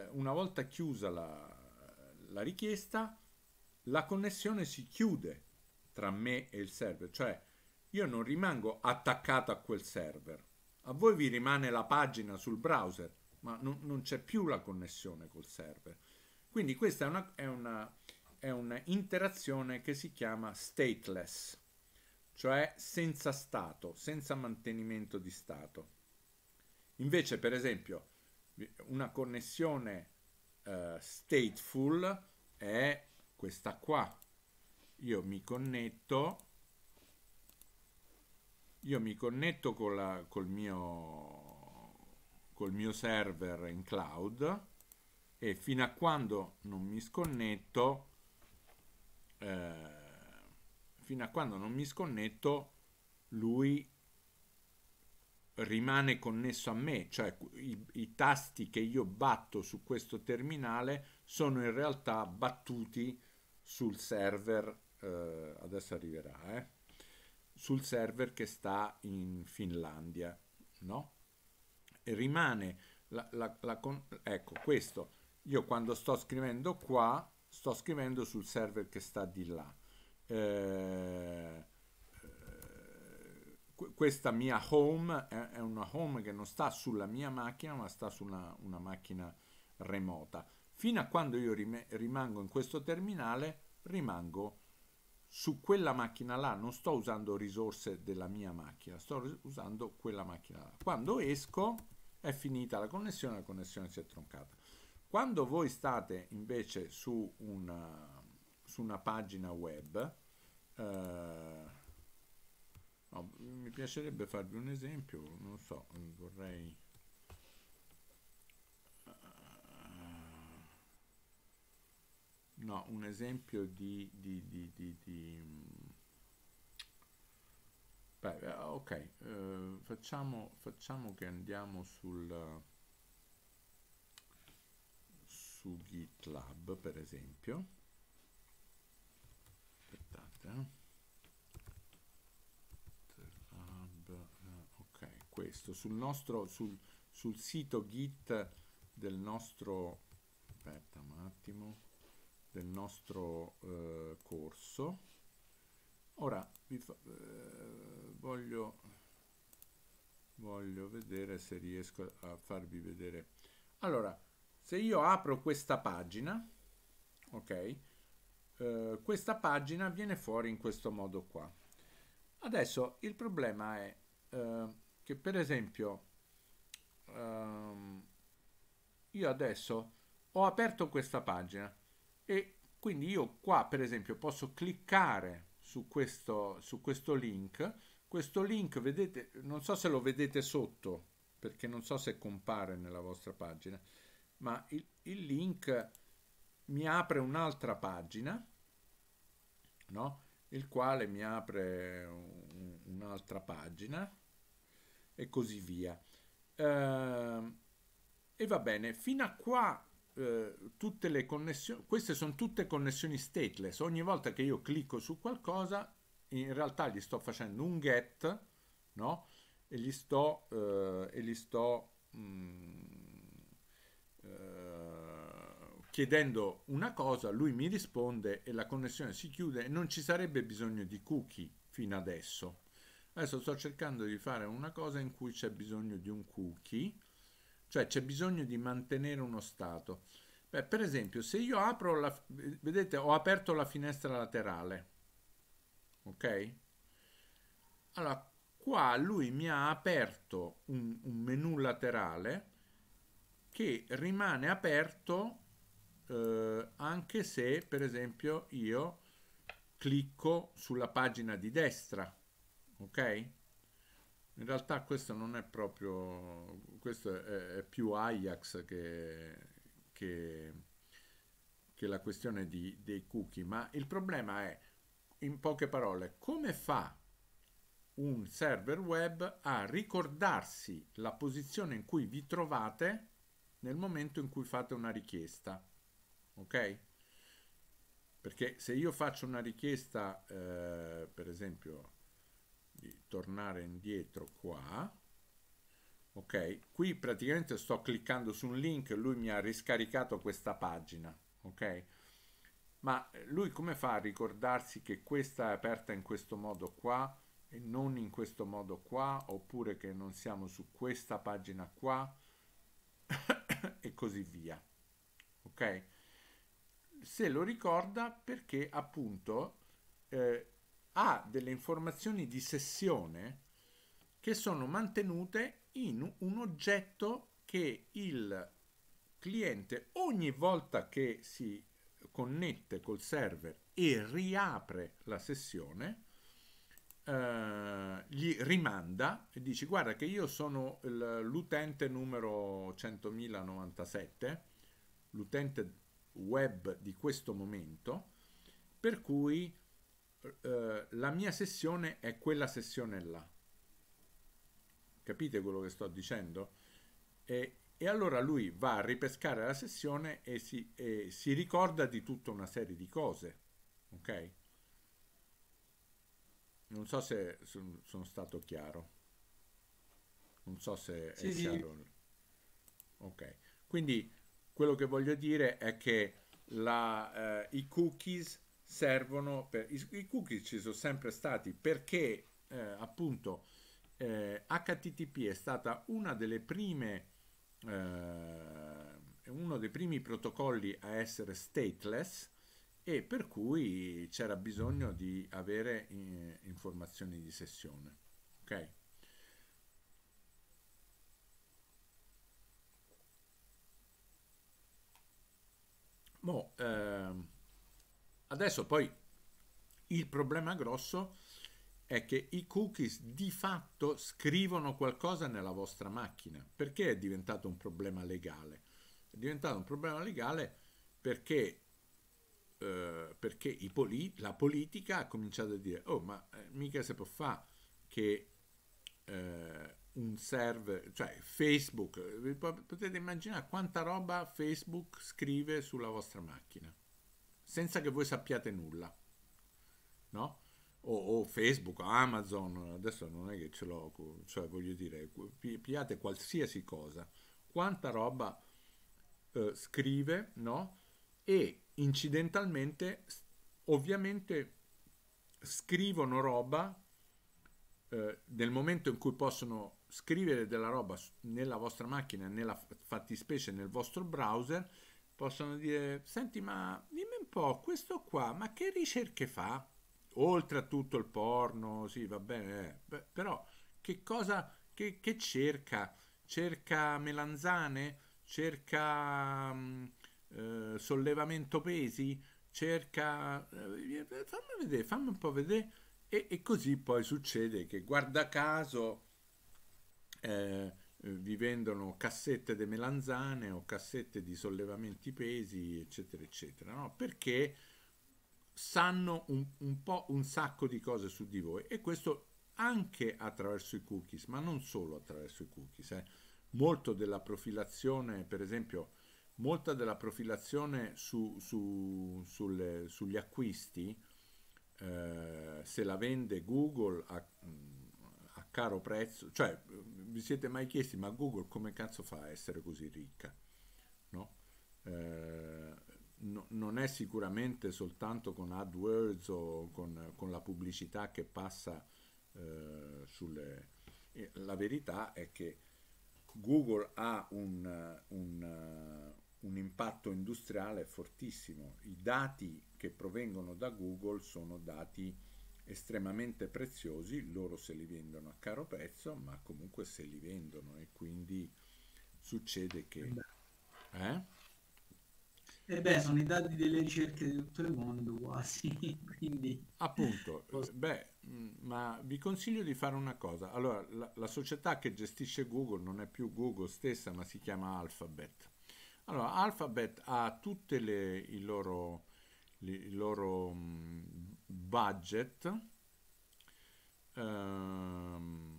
la richiesta, la connessione si chiude tra me e il server, cioè io non rimango attaccato a quel server. A voi vi rimane la pagina sul browser, ma non c'è più la connessione col server. Quindi questa è una interazione che si chiama stateless, cioè senza stato, senza mantenimento di stato. Invece, per esempio, una connessione stateful è questa qua. Io mi connetto col mio server in cloud e fino a quando non mi sconnetto lui rimane connesso a me, cioè i tasti che io batto su questo terminale sono in realtà battuti sul server, adesso arriverà, sul server che sta in Finlandia, no? E rimane ecco questo, io quando sto scrivendo qua, sto scrivendo sul server che sta di là. Questa mia home è una home che non sta sulla mia macchina, ma sta su una macchina remota. Fino a quando io rimango in questo terminale, rimango su quella macchina là, non sto usando risorse della mia macchina, sto usando quella macchina là. Quando esco è finita la connessione si è troncata. Quando voi state invece su una pagina web, no, mi piacerebbe farvi un esempio, non so, vorrei... No, un esempio beh, ok, facciamo che andiamo su GitLab, per esempio. Aspettate, ok, questo sul sito Git del nostro, aspetta un attimo, del nostro corso. Ora voglio vedere se riesco a farvi vedere. Allora, se io apro questa pagina, ok, questa pagina viene fuori in questo modo qua. Adesso il problema è che per esempio io adesso ho aperto questa pagina e quindi io qua per esempio posso cliccare su questo link. Questo link, vedete, non so se lo vedete sotto perché non so se compare nella vostra pagina, ma il link mi apre un'altra pagina, no? Il quale mi apre un'altra pagina e così via. E va bene, fino a qua tutte le connessioni, queste sono tutte connessioni stateless. Ogni volta che io clicco su qualcosa, in realtà gli sto facendo un get, no? E gli sto chiedendo una cosa, lui mi risponde e la connessione si chiude e non ci sarebbe bisogno di cookie fino adesso. Adesso sto cercando di fare una cosa in cui c'è bisogno di un cookie, cioè c'è bisogno di mantenere uno stato. Beh, per esempio, se io apro vedete, ho aperto la finestra laterale, ok? Allora, qua lui mi ha aperto un menu laterale che rimane aperto anche se, per esempio, io clicco sulla pagina di destra, ok? In realtà questo non è proprio, questo è più Ajax che, che la questione dei cookie, ma il problema è, in poche parole, come fa un server web a ricordarsi la posizione in cui vi trovate nel momento in cui fate una richiesta, ok? Perché se io faccio una richiesta, per esempio, di tornare indietro qua, ok? Qui praticamente sto cliccando su un link, lui mi ha riscaricato questa pagina, ok? Ma lui come fa a ricordarsi che questa è aperta in questo modo qua e non in questo modo qua, oppure che non siamo su questa pagina qua e così via, ok? Se lo ricorda perché appunto ha delle informazioni di sessione che sono mantenute in un oggetto che il cliente ogni volta che si connette col server e riapre la sessione gli rimanda e dice guarda che io sono l'utente numero 100.097, l'utente web di questo momento, per cui la mia sessione è quella sessione là. Capite quello che sto dicendo? E allora lui va a ripescare la sessione e si ricorda di tutta una serie di cose, ok? Non so se sono stato chiaro, non so se è Sì, sì, chiaro. Ok, quindi quello che voglio dire è che i cookies servono per... I cookies ci sono sempre stati perché appunto HTTP è stata una delle prime uno dei primi protocolli a essere stateless e per cui c'era bisogno di avere informazioni di sessione, ok? Mo, adesso poi il problema grosso è che i cookies di fatto scrivono qualcosa nella vostra macchina. Perché è diventato un problema legale? È diventato un problema legale perché, perché la politica ha cominciato a dire oh ma mica si può fare che un server, cioè Facebook, potete immaginare quanta roba Facebook scrive sulla vostra macchina senza che voi sappiate nulla, no? O Facebook, Amazon, adesso non è che ce l'ho, cioè voglio dire, pigliate qualsiasi cosa, quanta roba scrive, no? E incidentalmente, ovviamente, scrivono roba nel momento in cui possono scrivere della roba nella vostra macchina, nella fattispecie nel vostro browser, possono dire, senti, ma dimmi un po', questo qua, ma che ricerche fa? Oltre a tutto il porno, sì, va bene, però che cosa, che cerca? Cerca melanzane? Cerca sollevamento pesi? Cerca... fammi un po' vedere. E così poi succede che, guarda caso, vi vendono cassette di melanzane o cassette di sollevamenti pesi, eccetera, eccetera, no? Perché sanno un po' un sacco di cose su di voi e questo anche attraverso i cookies, ma non solo attraverso i cookies. Molto della profilazione, per esempio, molta della profilazione sugli acquisti, se la vende Google a caro prezzo, cioè vi siete mai chiesti ma Google come cazzo fa a essere così ricca? No? Non è sicuramente soltanto con AdWords o con la pubblicità che passa sulle... La verità è che Google ha un impatto industriale fortissimo. I dati che provengono da Google sono dati estremamente preziosi, loro se li vendono a caro prezzo, ma comunque se li vendono e quindi succede E che... beh, Eh? sono i dati delle ricerche di tutto il mondo quasi, quindi Appunto, posso- ma vi consiglio di fare una cosa. Allora, la società che gestisce Google non è più Google stessa, ma si chiama Alphabet. Allora, Alphabet ha tutte i loro budget ehm,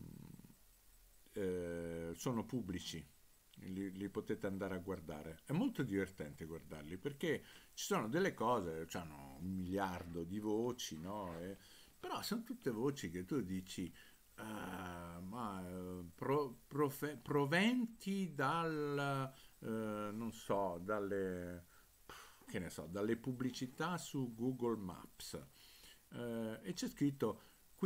sono pubblici, li potete andare a guardare. È molto divertente guardarli perché ci sono delle cose, hanno 1 miliardo di voci, no? Però sono tutte voci che tu dici, proventi non so, che ne so, dalle pubblicità su Google Maps. E c'è scritto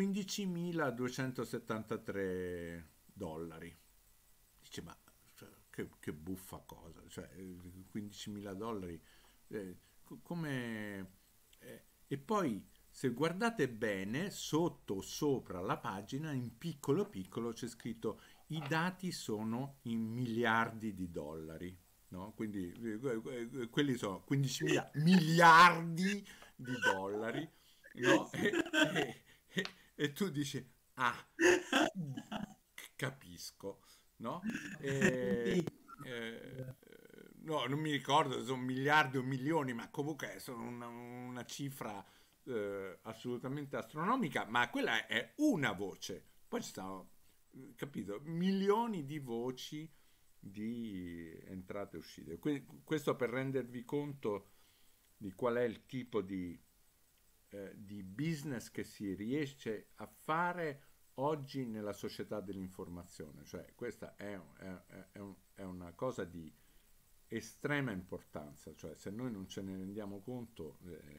15.273 dollari. Dice, ma cioè, che buffa cosa, cioè 15.000 dollari, come... e poi se guardate bene, sotto o sopra la pagina, in piccolo piccolo c'è scritto i dati sono in miliardi di dollari. No? Quindi quelli sono 15.000 miliardi di dollari, no? E tu dici, ah, capisco, no? Quindi, E, no, non mi ricordo se sono miliardi o milioni, ma comunque sono una cifra assolutamente astronomica, ma quella è una voce. Poi ci stanno, capito, milioni di voci di entrate e uscite. Questo per rendervi conto di qual è il tipo di business che si riesce a fare oggi nella società dell'informazione. Cioè, questa è una cosa di estrema importanza, cioè se noi non ce ne rendiamo conto,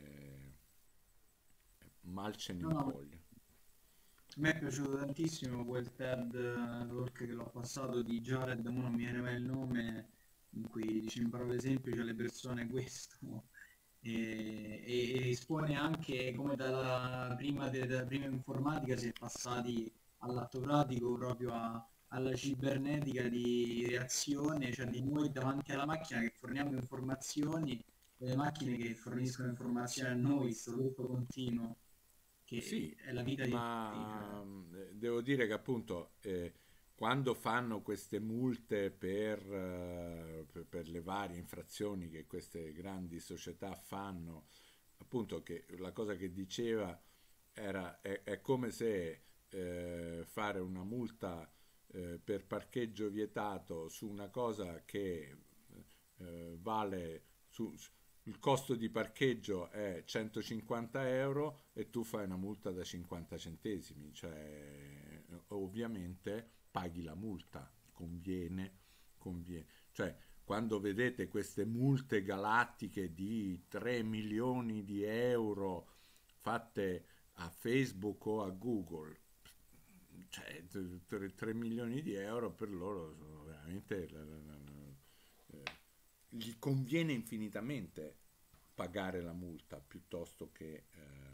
mal ce ne no, no, voglia. a me è piaciuto tantissimo quel TED Talk che l'ho passato di Jared, ora non mi viene mai il nome, in cui dice in parole semplici alle persone questo e espone anche come dalla prima informatica si è passati all'atto pratico proprio alla cibernetica di reazione, cioè di noi davanti alla macchina che forniamo informazioni e le macchine che forniscono informazioni a noi, questo loop continuo che Sì, è la vita di tutti. Cioè. ma devo dire che appunto quando fanno queste multe per le varie infrazioni che queste grandi società fanno, appunto che la cosa che diceva è come se fare una multa per parcheggio vietato su una cosa che vale il costo di parcheggio è 150 euro e tu fai una multa da 50 centesimi, cioè ovviamente paghi la multa, conviene. Cioè quando vedete queste multe galattiche di 3 milioni di euro fatte a Facebook o a Google, cioè 3 milioni di euro per loro sono veramente eh, gli conviene infinitamente pagare la multa piuttosto che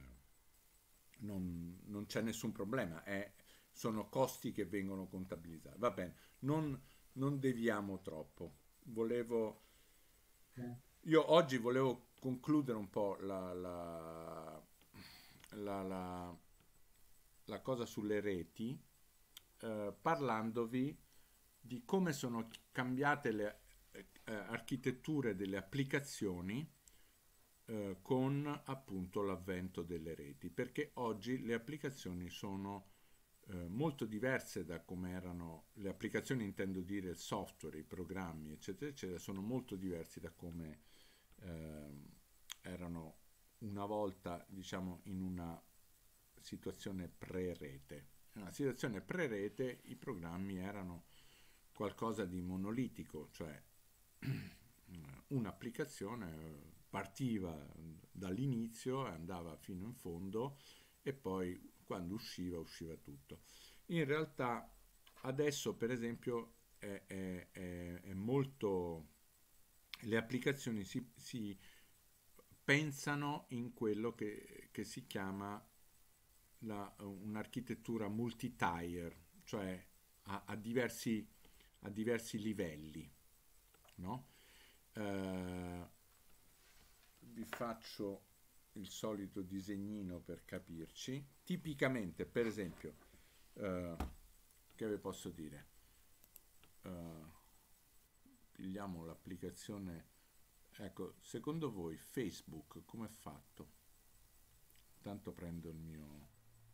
non c'è nessun problema, sono costi che vengono contabilizzati. Va bene, non deviamo troppo. Volevo, Eh, io oggi volevo concludere un po' la, la- la cosa sulle reti, parlandovi di come sono cambiate le architetture delle applicazioni con appunto l'avvento delle reti, perché oggi le applicazioni sono molto diverse da come erano le applicazioni, intendo dire il software, i programmi, eccetera, eccetera, sono molto diversi da come erano una volta, diciamo, in una situazione pre-rete. In una situazione pre-rete i programmi erano qualcosa di monolitico, cioè un'applicazione partiva dall'inizio e andava fino in fondo e poi quando usciva tutto. In realtà adesso per esempio è molto... le applicazioni si pensano in quello che si chiama un'architettura multi-tier, cioè a diversi livelli, no? Vi faccio il solito disegnino per capirci. Tipicamente, per esempio, che vi posso dire? Pigliamo l'applicazione, ecco, secondo voi Facebook come è fatto? Tanto prendo il mio...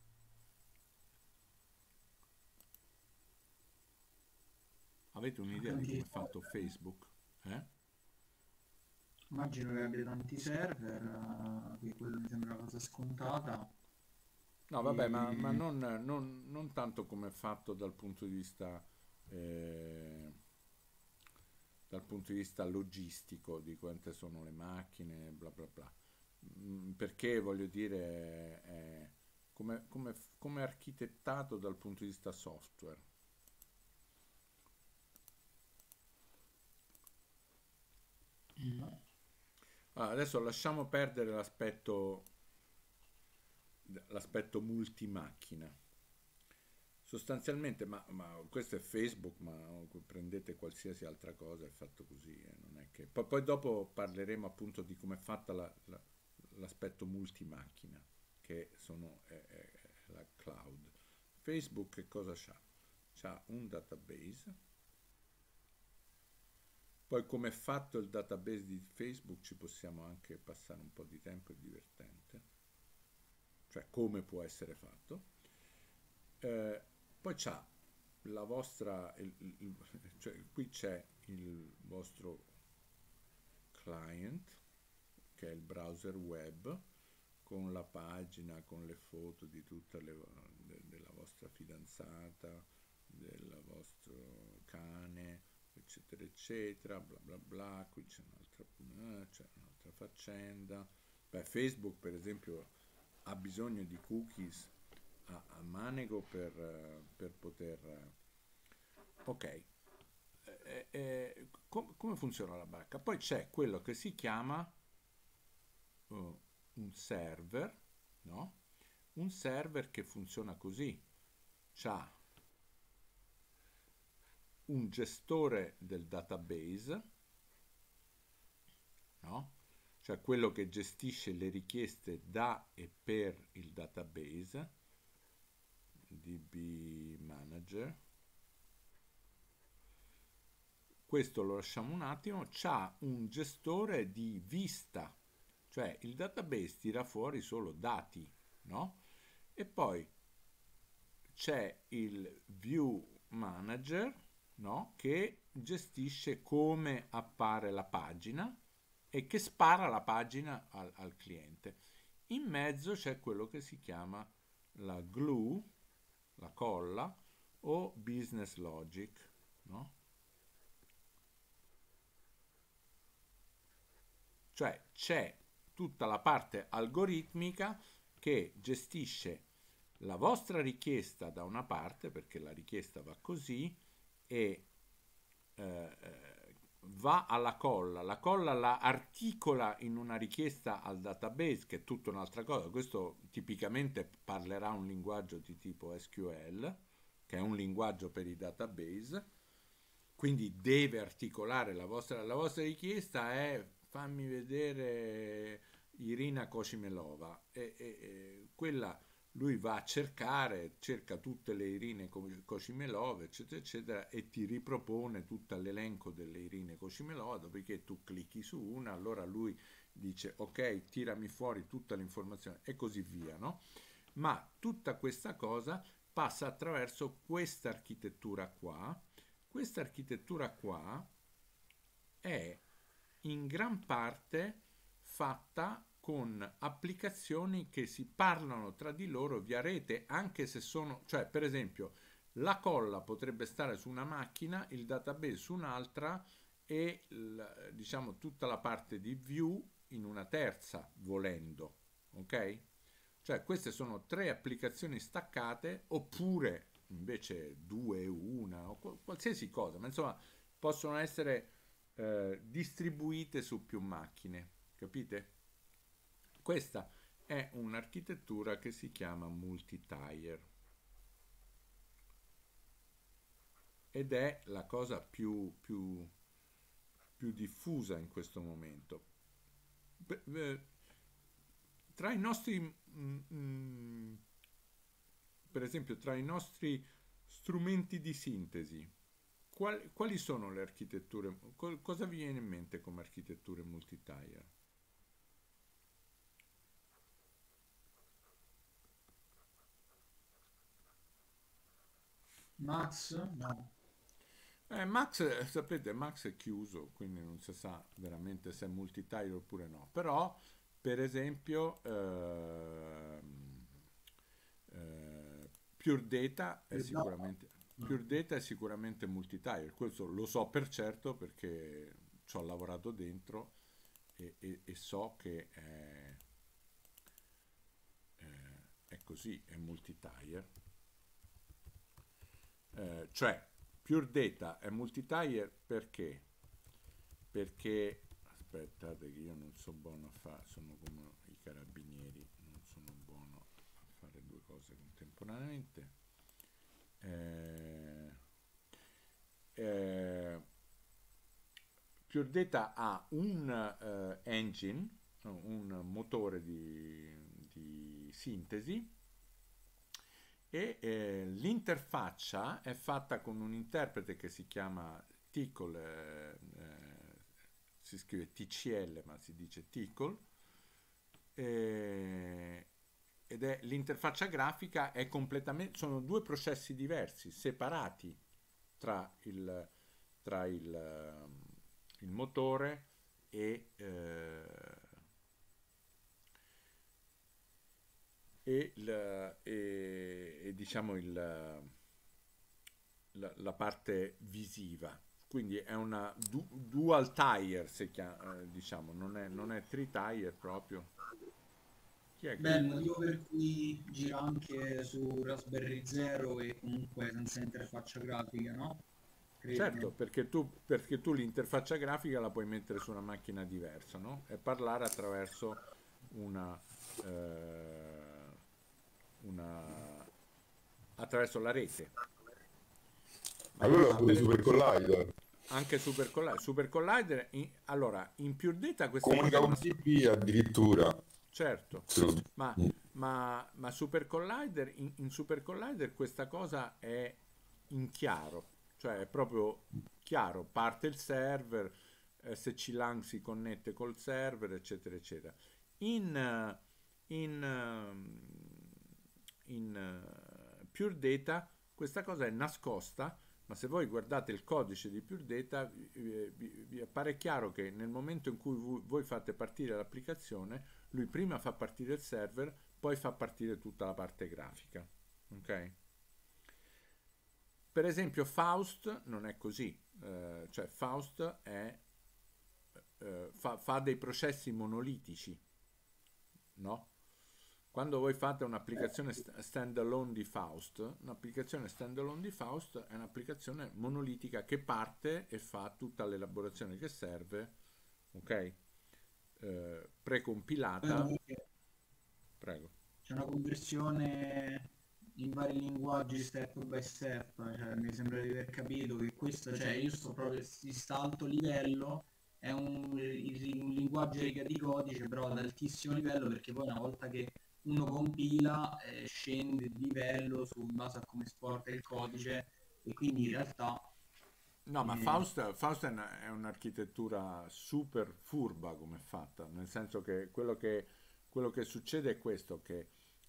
Avete un'idea di come è fatto Facebook? Immagino che abbia tanti server, che quello mi sembra una cosa scontata. No, vabbè, ma E... non tanto come è fatto eh, dal punto di vista logistico, di quante sono le macchine, bla bla bla. Perché voglio dire, come è architettato dal punto di vista software. Allora, adesso lasciamo perdere l'aspetto multimacchina. Sostanzialmente, ma questo è Facebook, ma prendete qualsiasi altra cosa, è fatto così, non è che... Poi dopo parleremo appunto di come è fatta l'aspetto multimacchina, che è la cloud. Facebook che cosa c'ha? C'ha un database. Poi come è fatto il database di Facebook ci possiamo anche passare un po' di tempo, è divertente. Cioè come può essere fatto. Poi c'ha la vostra, cioè qui c'è il vostro client, che è il browser web, con la pagina, con le foto di della vostra fidanzata, del vostro cane, eccetera, eccetera, bla bla bla. Qui c'è un'altra faccenda. Beh, Facebook, per esempio, ha bisogno di cookies a manego per poter... Ok, come funziona la baracca? Poi c'è quello che si chiama un server, no? Un server che funziona così, c'ha un gestore del database, no? Cioè quello che gestisce le richieste da e per il database, DB Manager. Questo lo lasciamo un attimo. C'ha un gestore di vista, cioè il database tira fuori solo dati, no? E poi c'è il View Manager, no? Che gestisce come appare la pagina e che spara la pagina al cliente. In mezzo c'è quello che si chiama la glue, la colla, o business logic, no? Cioè c'è tutta la parte algoritmica che gestisce la vostra richiesta da una parte, perché la richiesta va così, e va alla colla, la colla la articola in una richiesta al database, che è tutta un'altra cosa. Questo tipicamente parlerà un linguaggio di tipo SQL, che è un linguaggio per i database, quindi deve articolare la vostra richiesta è fammi vedere Irina Kocimelova e quella lui va a cerca tutte le Irine Kocimelova, eccetera, eccetera, e ti ripropone tutto l'elenco delle Irine Kocimelova, dopodiché tu clicchi su una, allora lui dice ok, tirami fuori tutta l'informazione e così via, no? Ma tutta questa cosa passa attraverso questa architettura qua. Questa architettura qua è in gran parte fatta con applicazioni che si parlano tra di loro via rete, anche se sono, cioè per esempio la colla potrebbe stare su una macchina, il database su un'altra e diciamo tutta la parte di view in una terza, volendo, ok? Cioè queste sono tre applicazioni staccate, oppure invece due e una, o qualsiasi cosa, ma insomma possono essere distribuite su più macchine, capite? Questa è un'architettura che si chiama multi-tier ed è la cosa più diffusa in questo momento. Tra i nostri, per esempio, tra i nostri strumenti di sintesi, quali sono le architetture? Cosa vi viene in mente come architetture multi-tier? Max? No. Max, sapete, Max è chiuso, quindi non si sa veramente se è multi-tier oppure no. Però, per esempio, Pure Data è sicuramente, No. Pure Data è sicuramente multi-tier. Questo lo so per certo perché ci ho lavorato dentro e so che è così, è multi-tier. Cioè, Pure Data è multi-tier perché? Perché, aspettate che io non sono buono a fare, sono come i carabinieri, non sono buono a fare due cose contemporaneamente. Eh, eh, Pure Data ha un engine, un motore di sintesi e l'interfaccia è fatta con un interprete che si chiama Tcl, si scrive TCL ma si dice Tcl, eh, ed è l'interfaccia grafica è completamente, sono due processi diversi, separati tra il motore e diciamo la parte visiva. Quindi è una dual tire, si chiama, diciamo, non è three tire proprio. Chi è Beh, che... il motivo per cui gira anche su Raspberry Zero e comunque senza interfaccia grafica, no? Certo, Credo. perché tu l'interfaccia grafica la puoi mettere su una macchina diversa, no? E parlare attraverso una, eh, una attraverso la rete. Allora Ma scusi, Super Collider anche Super Collider, allora, in Pure Data questa cosa comunica è con DP addirittura. certo, Se non- ma, Mm. ma Super Collider, in Super Collider questa cosa è in chiaro, cioè è proprio chiaro, parte il server, SC-LAN si connette col server, eccetera, eccetera. In, in Pure Data questa cosa è nascosta, ma se voi guardate il codice di Pure Data vi appare chiaro che nel momento in cui voi fate partire l'applicazione, lui prima fa partire il server, poi fa partire tutta la parte grafica. Ok? Per esempio Faust non è così, cioè Faust fa dei processi monolitici, no? Quando voi fate un'applicazione standalone di Faust, un'applicazione standalone di Faust è un'applicazione monolitica che parte e fa tutta l'elaborazione che serve, ok? Precompilata, Perché prego. c'è una conversione in vari linguaggi step by step, cioè, mi sembra di aver capito che questo, cioè io sto proprio, si sta a alto livello, è un linguaggio di codice però ad altissimo livello perché poi una volta che uno compila scende di livello su base a come esporta il codice e quindi in realtà No, ma eh, Faust è un'architettura super furba come è fatta, nel senso che quello che succede è questo, che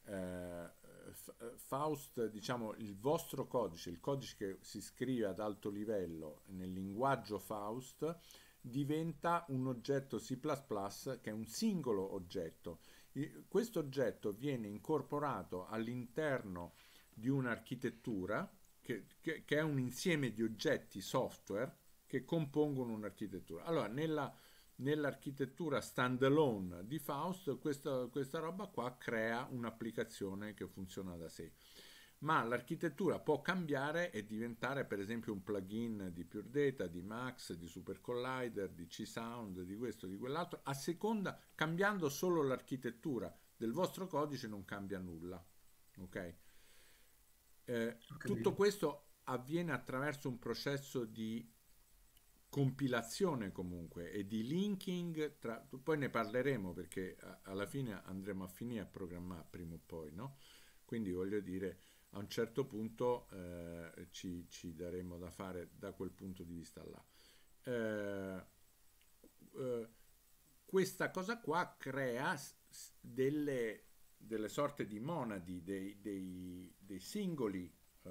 Faust, diciamo, il vostro codice, il codice che si scrive ad alto livello nel linguaggio Faust, diventa un oggetto C++ che è un singolo oggetto. Questo oggetto viene incorporato all'interno di un'architettura che è un insieme di oggetti software che compongono un'architettura. Allora, nell'architettura standalone di Faust, questa roba qua crea un'applicazione che funziona da sé. Ma l'architettura può cambiare e diventare per esempio un plugin di Pure Data, di Max, di Super Collider, di C-Sound, di questo, di quell'altro, a seconda, cambiando solo l'architettura, del vostro codice non cambia nulla, ok? Ho Tutto capito. questo avviene attraverso un processo di compilazione comunque e di linking tra, poi ne parleremo perché alla fine andremo a finire a programmare prima o poi, no? Quindi voglio dire, a un certo punto ci daremo da fare da quel punto di vista là. Eh, eh, Questa cosa qua crea delle sorte di monadi, dei singoli,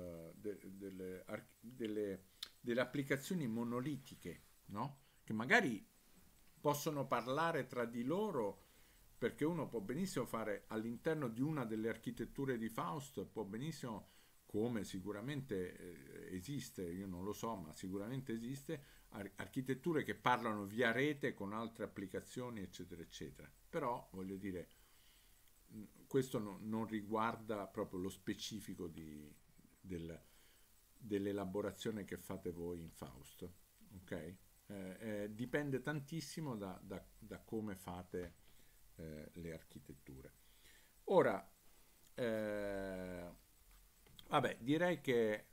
delle applicazioni monolitiche, no? Che magari possono parlare tra di loro perché uno può benissimo fare all'interno di una delle architetture di Faust, può benissimo, come sicuramente esiste, io non lo so, ma sicuramente esiste, architetture che parlano via rete con altre applicazioni, eccetera, eccetera. Però, voglio dire, questo non riguarda proprio lo specifico del- dell'elaborazione che fate voi in Faust, ok? Dipende tantissimo da come fate le architetture. Ora, eh, vabbè, direi che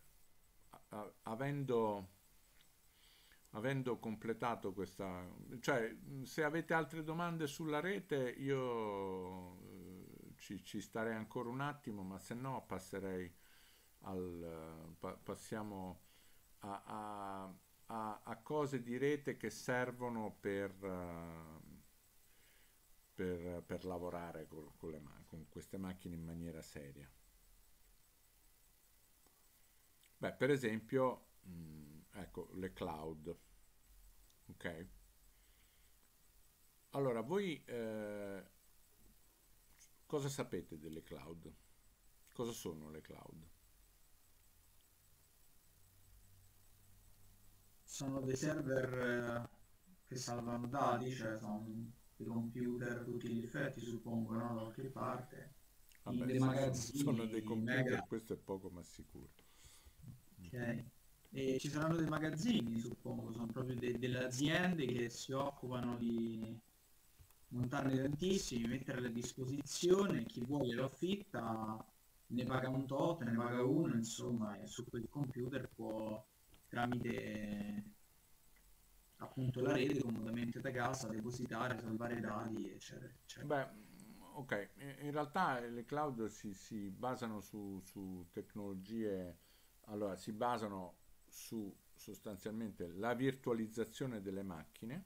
avendo completato questa, cioè se avete altre domande sulla rete io ci starei ancora un attimo, ma se no passerei passiamo a, a cose di rete che servono per lavorare con queste macchine in maniera seria. Beh, per esempio, ecco, le cloud, ok? Allora, voi cosa sapete delle cloud? Cosa sono le cloud? Sono dei server che salvano dati, cioè sono dei computer a tutti gli effetti, suppongo, no? Da qualche parte, in Vabbè, dei sì, sono dei magazzini mega. computer, questo è poco ma sicuro. Ok. E ci saranno dei magazzini, suppongo, sono proprio delle aziende che si occupano di montarne tantissimi, metterli a disposizione, chi vuole lo affitta, ne paga un tot, ne paga uno, insomma, e su quel computer può, tramite appunto la rete, comodamente da casa, depositare, salvare dati, eccetera, eccetera. Beh, ok, in realtà le cloud si basano su tecnologie, allora si basano su sostanzialmente la virtualizzazione delle macchine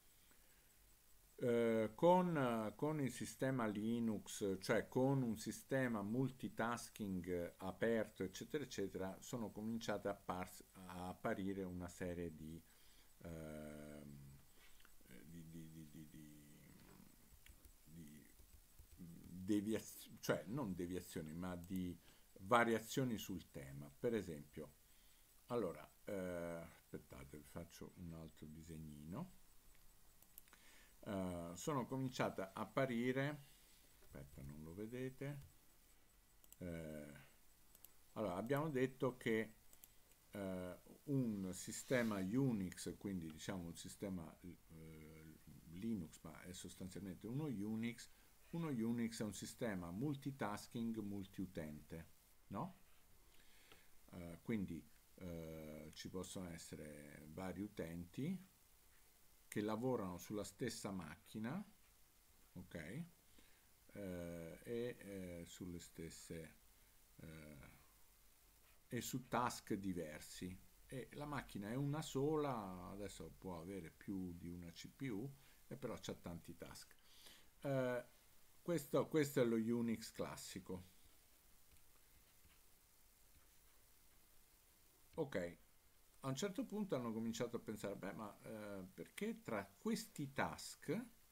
con il sistema Linux, cioè con un sistema multitasking aperto, eccetera, eccetera, sono cominciate a apparire una serie ehm, di, di- di- di- di cioè non deviazioni, ma di variazioni sul tema. Per esempio, allora, aspettate, vi faccio un altro disegnino. Sono cominciate a apparire, aspetta, non lo vedete. Eh, allora, abbiamo detto che un sistema Unix, quindi diciamo un sistema Linux, ma è sostanzialmente uno Unix è un sistema multitasking multiutente, no? Quindi ci possono essere vari utenti che lavorano sulla stessa macchina, ok? Sulle stesse e su task diversi. E la macchina è una sola, adesso può avere più di una CPU, e però c'ha tanti task. Eh, questo è lo Unix classico. Ok, a un certo punto hanno cominciato a pensare, beh, ma perché tra questi task,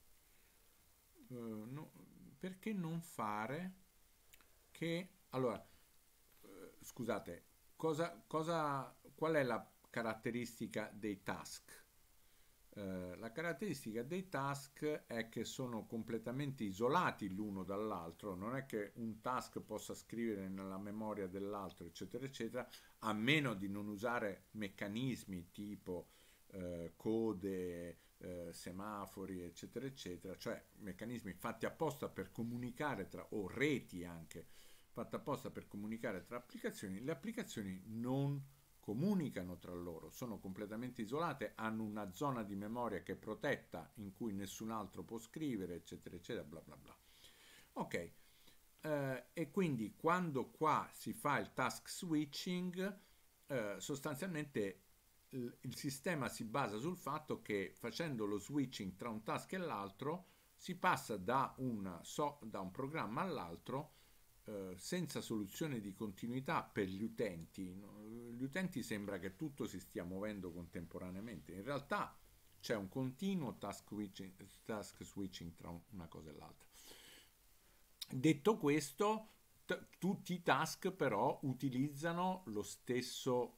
no, perché non fare che... Allora, scusate, qual è la caratteristica dei task? La caratteristica dei task è che sono completamente isolati l'uno dall'altro, non è che un task possa scrivere nella memoria dell'altro, eccetera, eccetera, a meno di non usare meccanismi tipo code, semafori, eccetera, eccetera, cioè meccanismi fatti apposta per comunicare tra, o reti anche, fatte apposta per comunicare tra applicazioni. Le applicazioni non comunicano tra loro, sono completamente isolate, hanno una zona di memoria che è protetta in cui nessun altro può scrivere, eccetera, eccetera, bla bla bla. Ok, e quindi quando qua si fa il task switching, sostanzialmente il sistema si basa sul fatto che facendo lo switching tra un task e l'altro si passa da un programma all'altro senza soluzione di continuità per gli utenti. Gli utenti sembra che tutto si stia muovendo contemporaneamente, in realtà c'è un continuo task switching tra una cosa e l'altra. Detto questo, tutti i task però utilizzano lo stesso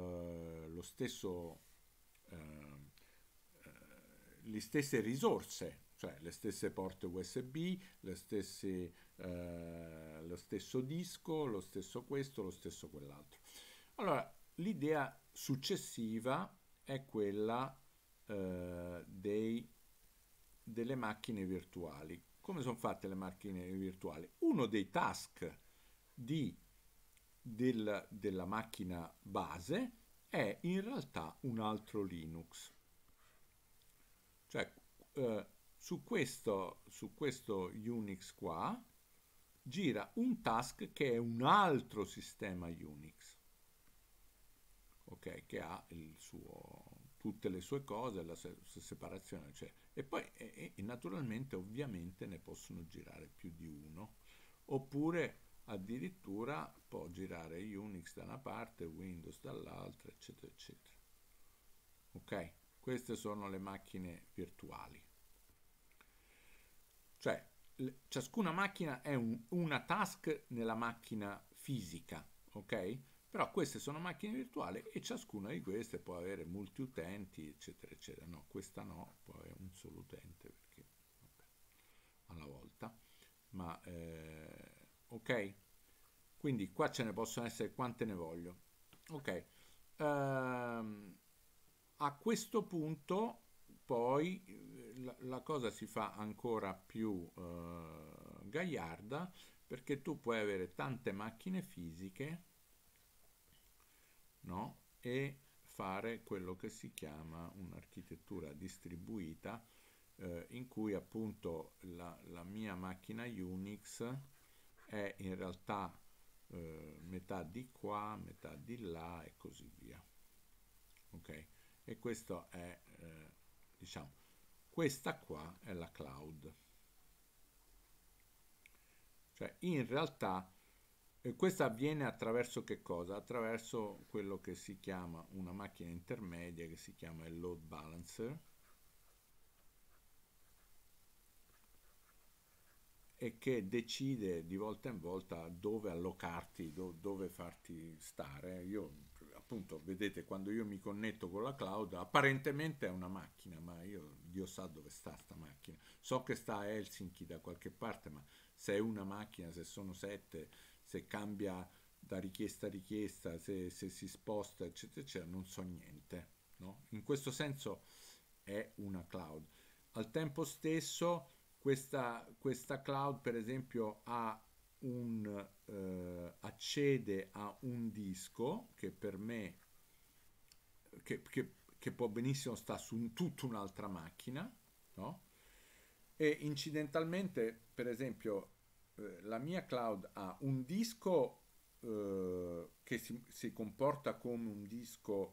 le stesse risorse, cioè le stesse porte USB, lo stesso disco, lo stesso questo, lo stesso quell'altro. Allora, l'idea successiva è quella delle macchine virtuali. Come sono fatte le macchine virtuali? Uno dei task della macchina base è in realtà un altro Linux. Cioè, su questo Unix qua gira un task che è un altro sistema Unix, ok, che ha tutte le sue cose, la separazione, cioè. E poi naturalmente, ovviamente, ne possono girare più di uno, oppure addirittura può girare Unix da una parte, Windows dall'altra, eccetera, eccetera. Ok, queste sono le macchine virtuali. Cioè, ciascuna macchina è una task nella macchina fisica, ok? Però queste sono macchine virtuali e ciascuna di queste può avere multiutenti, eccetera, eccetera. No, questa no, può avere un solo utente, perché vabbè, alla volta. Ma, ok? Quindi qua ce ne possono essere quante ne voglio. Ok. A questo punto poi la cosa si fa ancora più gagliarda, perché tu puoi avere tante macchine fisiche, no? E fare quello che si chiama un'architettura distribuita, in cui appunto la mia macchina Unix è in realtà metà di qua, metà di là e così via. Ok? E questo è, diciamo, questa qua è la cloud. Cioè, in realtà, questo avviene attraverso che cosa? Attraverso quello che si chiama una macchina intermedia, che si chiama il load balancer, e che decide di volta in volta dove allocarti, dove farti stare. Io appunto, vedete, quando io mi connetto con la cloud, apparentemente è una macchina, ma Dio sa dove sta sta macchina. So che sta a Helsinki da qualche parte, ma se è una macchina, se sono 7, se cambia da richiesta a richiesta, se si sposta, eccetera, eccetera, non so niente, no? In questo senso è una cloud. Al tempo stesso, questa cloud, per esempio, accede a un disco che per me, che può benissimo stare su tutta un'altra macchina, no? E incidentalmente, per esempio, la mia cloud ha un disco che si comporta come un disco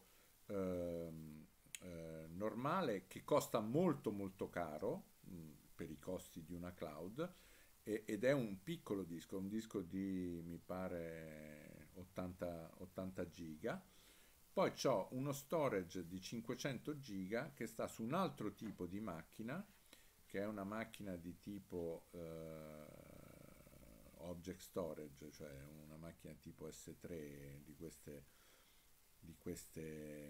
normale, che costa molto molto caro per i costi di una cloud, ed è un piccolo disco, un disco di, mi pare, 80 giga. Poi ho uno storage di 500 giga che sta su un altro tipo di macchina, che è una macchina di tipo object storage, cioè una macchina tipo S3 di queste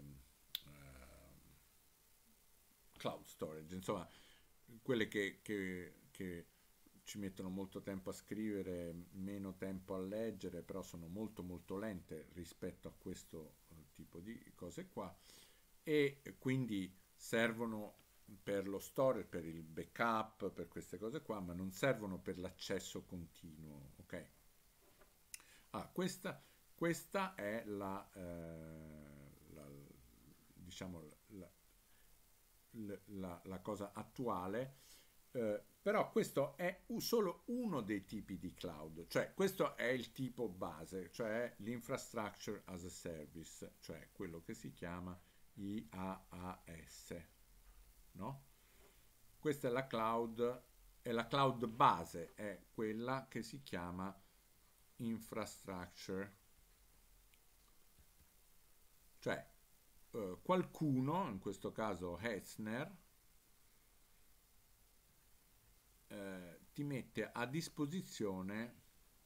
cloud storage, insomma, quelle che ci mettono molto tempo a scrivere, meno tempo a leggere, però sono molto molto lente rispetto a questo tipo di cose qua, e quindi servono per lo storage, per il backup, per queste cose qua, ma non servono per l'accesso continuo, ok? Ah, questa è diciamo, la cosa attuale, però questo è solo uno dei tipi di cloud, cioè questo è il tipo base, cioè l'infrastructure as a service, cioè quello che si chiama IaaS, no? Questa è la cloud, e la cloud base è quella che si chiama infrastructure, cioè qualcuno, in questo caso Hetzner, ti mette a disposizione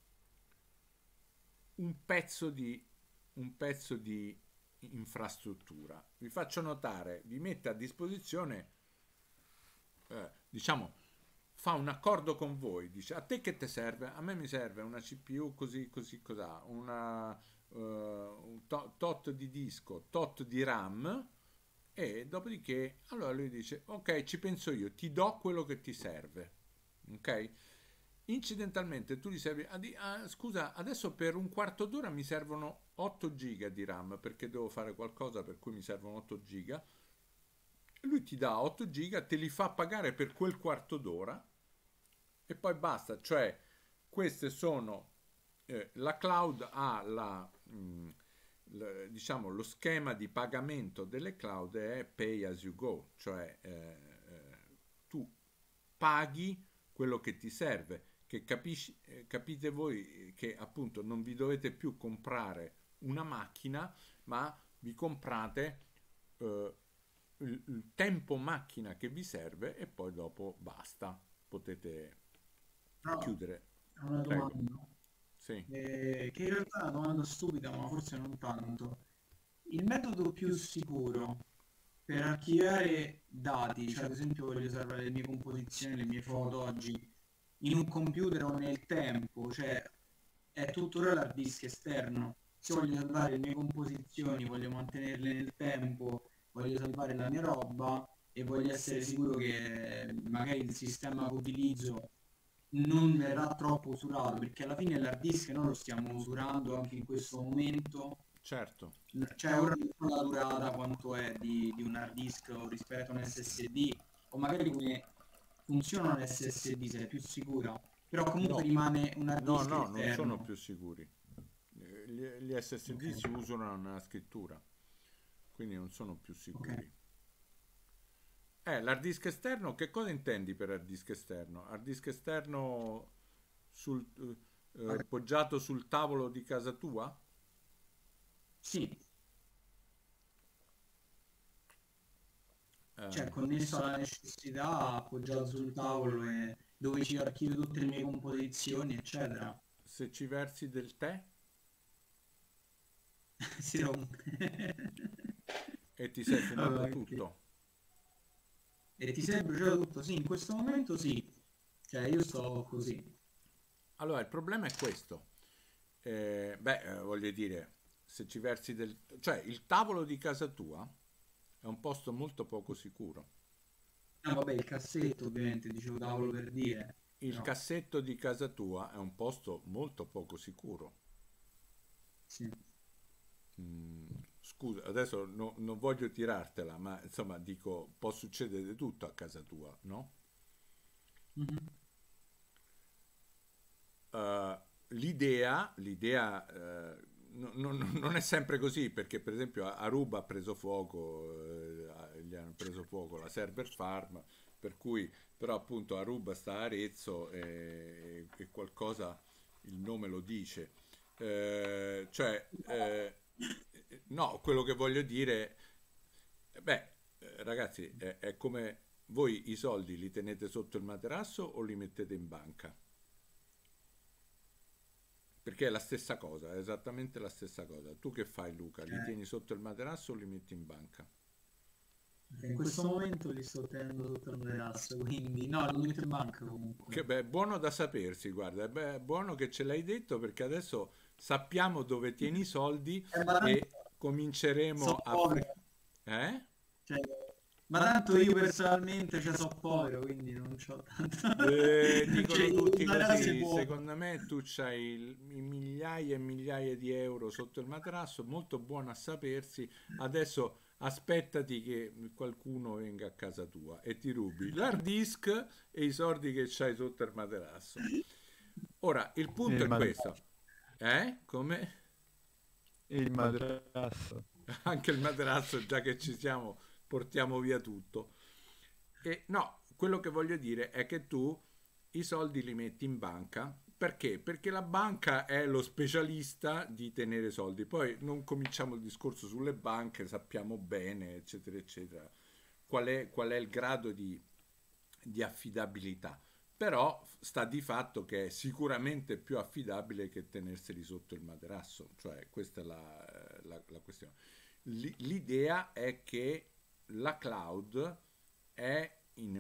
un pezzo di infrastruttura. Vi faccio notare, vi mette a disposizione, diciamo, fa un accordo con voi, dice a te che ti serve? A me mi serve una CPU così, così, cos'ha, un tot di disco, tot di RAM, e dopodiché allora lui dice ok, ci penso io, ti do quello che ti serve, ok? Incidentalmente tu gli servi scusa, adesso per un quarto d'ora mi servono 8 giga di RAM perché devo fare qualcosa per cui mi servono 8 giga. Lui ti dà 8 giga, te li fa pagare per quel quarto d'ora e poi basta. Cioè queste sono la cloud ha diciamo lo schema di pagamento delle cloud è pay as you go, cioè tu paghi quello che ti serve, che capite voi che appunto non vi dovete più comprare una macchina, ma vi comprate il tempo macchina che vi serve e poi dopo basta, potete Però chiudere. è una Prego. domanda, Sì. che in realtà è una domanda stupida, ma forse non tanto. Il metodo più sicuro per archiviare dati, cioè ad esempio voglio salvare le mie composizioni, le mie foto oggi, in un computer o nel tempo, cioè è tuttora l'hard disk esterno. Se voglio salvare le mie composizioni, voglio mantenerle nel tempo, voglio salvare la mia roba e voglio essere sicuro che magari il sistema che utilizzo non verrà troppo usurato, perché alla fine l'hard disk noi lo stiamo usurando anche in questo momento. Certo. Cioè ora non so la durata quanto è di un hard disk rispetto a un SSD, o magari come funziona un SSD, se è più sicura, però comunque No, rimane un hard no, disk no, non sono esterno. più sicuri. Gli SSD si Ok, usano nella scrittura, quindi non sono più ok. sicuri. L'hard disk esterno, che cosa intendi per hard disk esterno? Hard disk esterno sul, poggiato sul tavolo di casa tua? Sì, cioè Eh, connesso alla necessità, appoggiato sul tavolo e dove ci archivio tutte le mie composizioni, eccetera. se ci versi del tè Si rompe. e ti sei fumato Vabbè, ok. tutto. E ti sei bruciato tutto? Sì, in questo momento sì. Cioè io sto così. Allora, il problema è questo. Voglio dire, se ci versi cioè il tavolo di casa tua è un posto molto poco sicuro. Ah, vabbè, il cassetto ovviamente, dicevo tavolo per dire. Il Però, cassetto di casa tua è un posto molto poco sicuro. sì. Mm, scusa, adesso non voglio tirartela, ma insomma dico, può succedere tutto a casa tua, no? Mhm. L'idea non è sempre così, perché per esempio Aruba ha preso fuoco, gli hanno preso fuoco la server farm, per cui però appunto Aruba sta a Arezzo e qualcosa il nome lo dice. No, quello che voglio dire, ragazzi, è come voi i soldi li tenete sotto il materasso o li mettete in banca? Perché è la stessa cosa, è esattamente la stessa cosa. Tu che fai, Luca? Li Eh, tieni sotto il materasso o li metti in banca? in questo momento li sto tenendo sotto il materasso, quindi no, lo metto in banca Che comunque. beh, è buono da sapersi, guarda, è buono che ce l'hai detto perché adesso sappiamo dove tieni i soldi Ma tanto e cominceremo sono a... povero, Eh? cioè, Ma tanto io personalmente so povero, quindi non c'ho tanto. Dicono Cioè, tutti imparare si così, può. secondo me tu c'hai i migliaia e migliaia di euro sotto il materasso, molto buono a sapersi, adesso aspettati che qualcuno venga a casa tua e ti rubi l'hard disk e i soldi che c'hai sotto il materasso. Ora, il punto Il è questo, materasso. Come? Il materasso. Anche il materasso, già che ci siamo, portiamo via tutto. E no, quello che voglio dire è che tu i soldi li metti in banca. Perché? Perché la banca è lo specialista di tenere soldi. Poi non cominciamo il discorso sulle banche, sappiamo bene, eccetera, eccetera, qual è il grado di affidabilità. Però sta di fatto che è sicuramente più affidabile che tenerseli sotto il materasso. Cioè, questa è la questione. L'idea è che la cloud è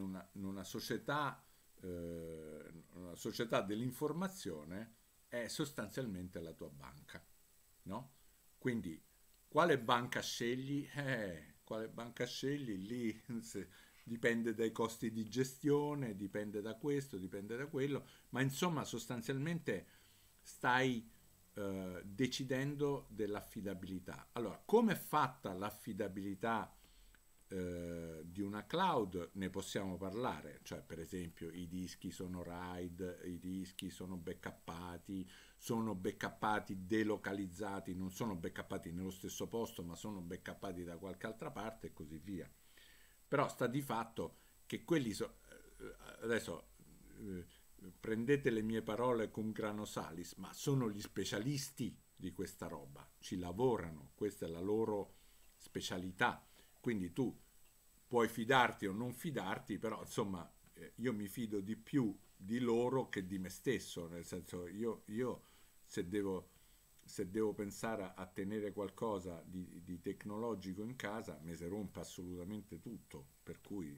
una società dell'informazione, è sostanzialmente la tua banca, no? Quindi quale banca scegli? Quale banca scegli? Lì dipende dai costi di gestione, dipende da questo, dipende da quello, ma insomma sostanzialmente stai decidendo dell'affidabilità. Allora, come è fatta l'affidabilità di una cloud? Ne possiamo parlare, cioè per esempio i dischi sono RAID, i dischi sono backuppati delocalizzati, non sono backuppati nello stesso posto, ma sono backuppati da qualche altra parte e così via. Però sta di fatto che adesso eh, prendete le mie parole con grano salis, ma sono gli specialisti di questa roba, ci lavorano, questa è la loro specialità. Quindi tu puoi fidarti o non fidarti, però insomma io mi fido di più di loro che di me stesso, nel senso io se devo, se devo pensare a tenere qualcosa di tecnologico in casa, mi si rompe assolutamente tutto, per cui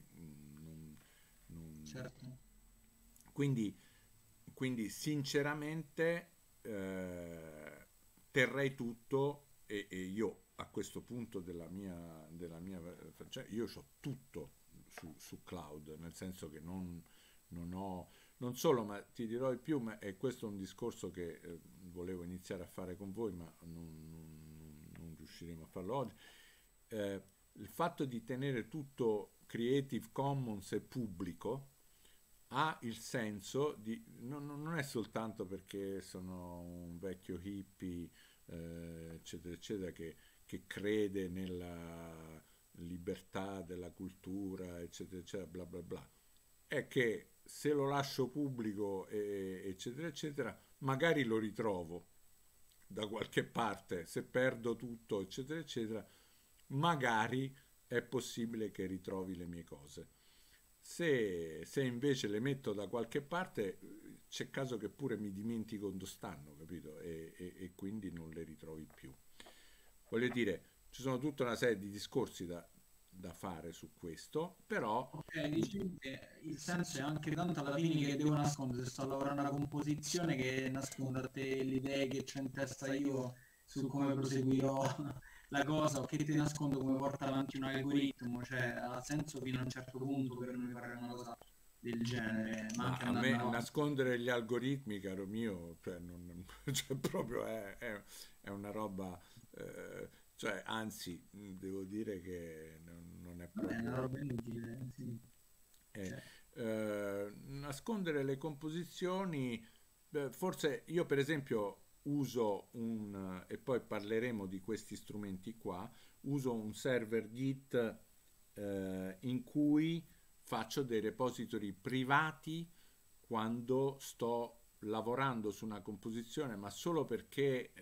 non- Certo. quindi, quindi sinceramente terrei tutto e io a questo punto cioè io ho tutto su cloud, nel senso che non ho, non solo, ma ti dirò di più, e questo è un discorso che volevo iniziare a fare con voi, ma non riusciremo a farlo oggi. Il fatto di tenere tutto Creative Commons e pubblico ha il senso di, non è soltanto perché sono un vecchio hippie, eccetera, eccetera, che crede nella libertà della cultura, eccetera, eccetera, bla bla bla. È che se lo lascio pubblico, eccetera, eccetera, magari lo ritrovo da qualche parte, se perdo tutto, eccetera, eccetera, magari è possibile che ritrovi le mie cose. Se invece le metto da qualche parte, c'è caso che pure mi dimentico dove stanno, capito? E quindi non le ritrovi più. Voglio dire, ci sono tutta una serie di discorsi da fare su questo, però Ok, dicevi che il senso è anche tanto alla fine che devo nascondere, sto lavorando a una composizione che nasconda a te le idee che c'ho in testa io su come proseguirò la cosa, o che ti nascondo come porta avanti un algoritmo, cioè ha senso fino a un certo punto per noi fare una cosa del genere, ma ma anche a andando me avanti. nascondere gli algoritmi, caro mio, cioè, cioè proprio è una roba, cioè anzi, devo dire che non è Vabbè, è una proprio. roba inutile, sì. Eh, Cioè, nascondere le composizioni, forse io per esempio uso e poi parleremo di questi strumenti qua, uso un server Git in cui faccio dei repository privati quando sto lavorando su una composizione, ma solo perché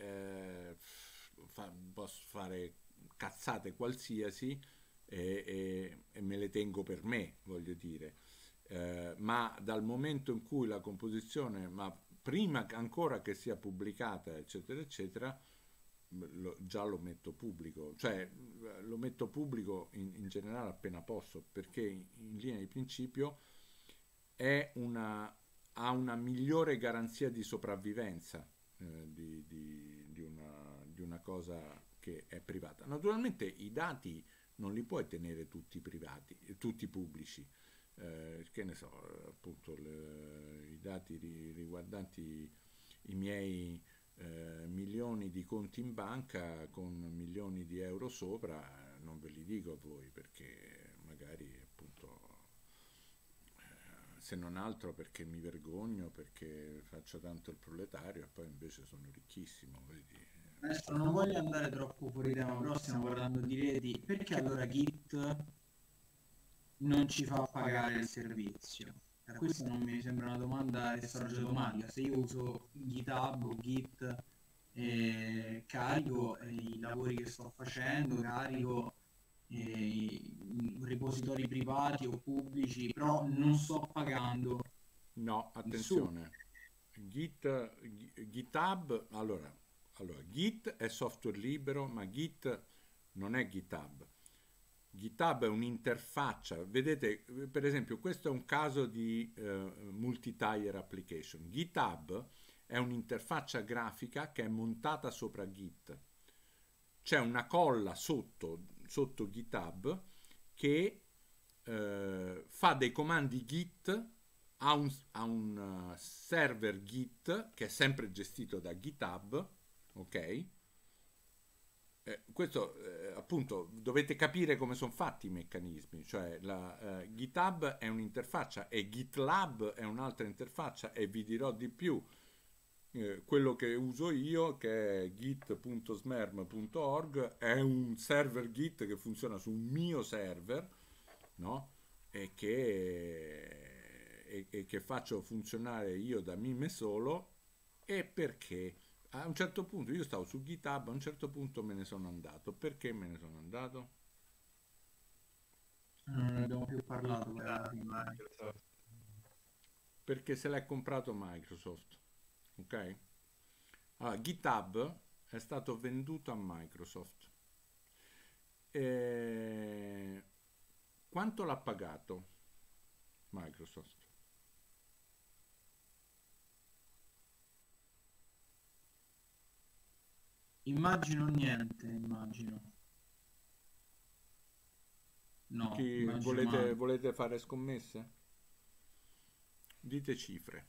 posso fare cazzate qualsiasi e me le tengo per me, voglio dire. Ma dal momento in cui la composizione, ma prima ancora che sia pubblicata, eccetera, eccetera, già lo metto pubblico, cioè lo metto pubblico in generale appena posso, perché in linea di principio ha una migliore garanzia di sopravvivenza di una cosa che è privata. Naturalmente i dati non li puoi tenere tutti privati, tutti pubblici. Che ne so, appunto i dati riguardanti i miei milioni di conti in banca con milioni di euro sopra, non ve li dico a voi perché magari appunto se non altro perché mi vergogno, perché faccio tanto il proletario e poi invece sono ricchissimo, vedi? Adesso non voglio andare troppo fuori tema, però stiamo parlando di reti. Perché allora Git non ci fa pagare il servizio? Questa non mi sembra una domanda che sorge automatica. Se io uso GitHub o Git, carico i lavori che sto facendo, carico i repositori privati o pubblici, però non sto pagando No, nessuno. attenzione, GitHub, allora, Git è software libero, ma Git non è GitHub. GitHub è un'interfaccia, vedete, per esempio, questo è un caso di multi-tier application. GitHub è un'interfaccia grafica che è montata sopra Git. C'è una colla sotto GitHub che fa dei comandi Git a un server Git che è sempre gestito da GitHub, ok? Questo appunto dovete capire come sono fatti i meccanismi, cioè GitHub è un'interfaccia e GitLab è un'altra interfaccia e vi dirò di più. Quello che uso io, che è git.smerm.org, è un server Git che funziona su un mio server, no? E che faccio funzionare io da me solo, e perché a un certo punto io stavo su GitHub, a un certo punto me ne sono andato. Perché me ne sono andato? Non ne abbiamo più parlato poi alla fine. Microsoft. Perché se l'è comprato Microsoft, ok? Allora, GitHub è stato venduto a Microsoft. Quanto l'ha pagato Microsoft? Immagino niente, immagino. No, immagino male. Volete fare scommesse? Dite cifre.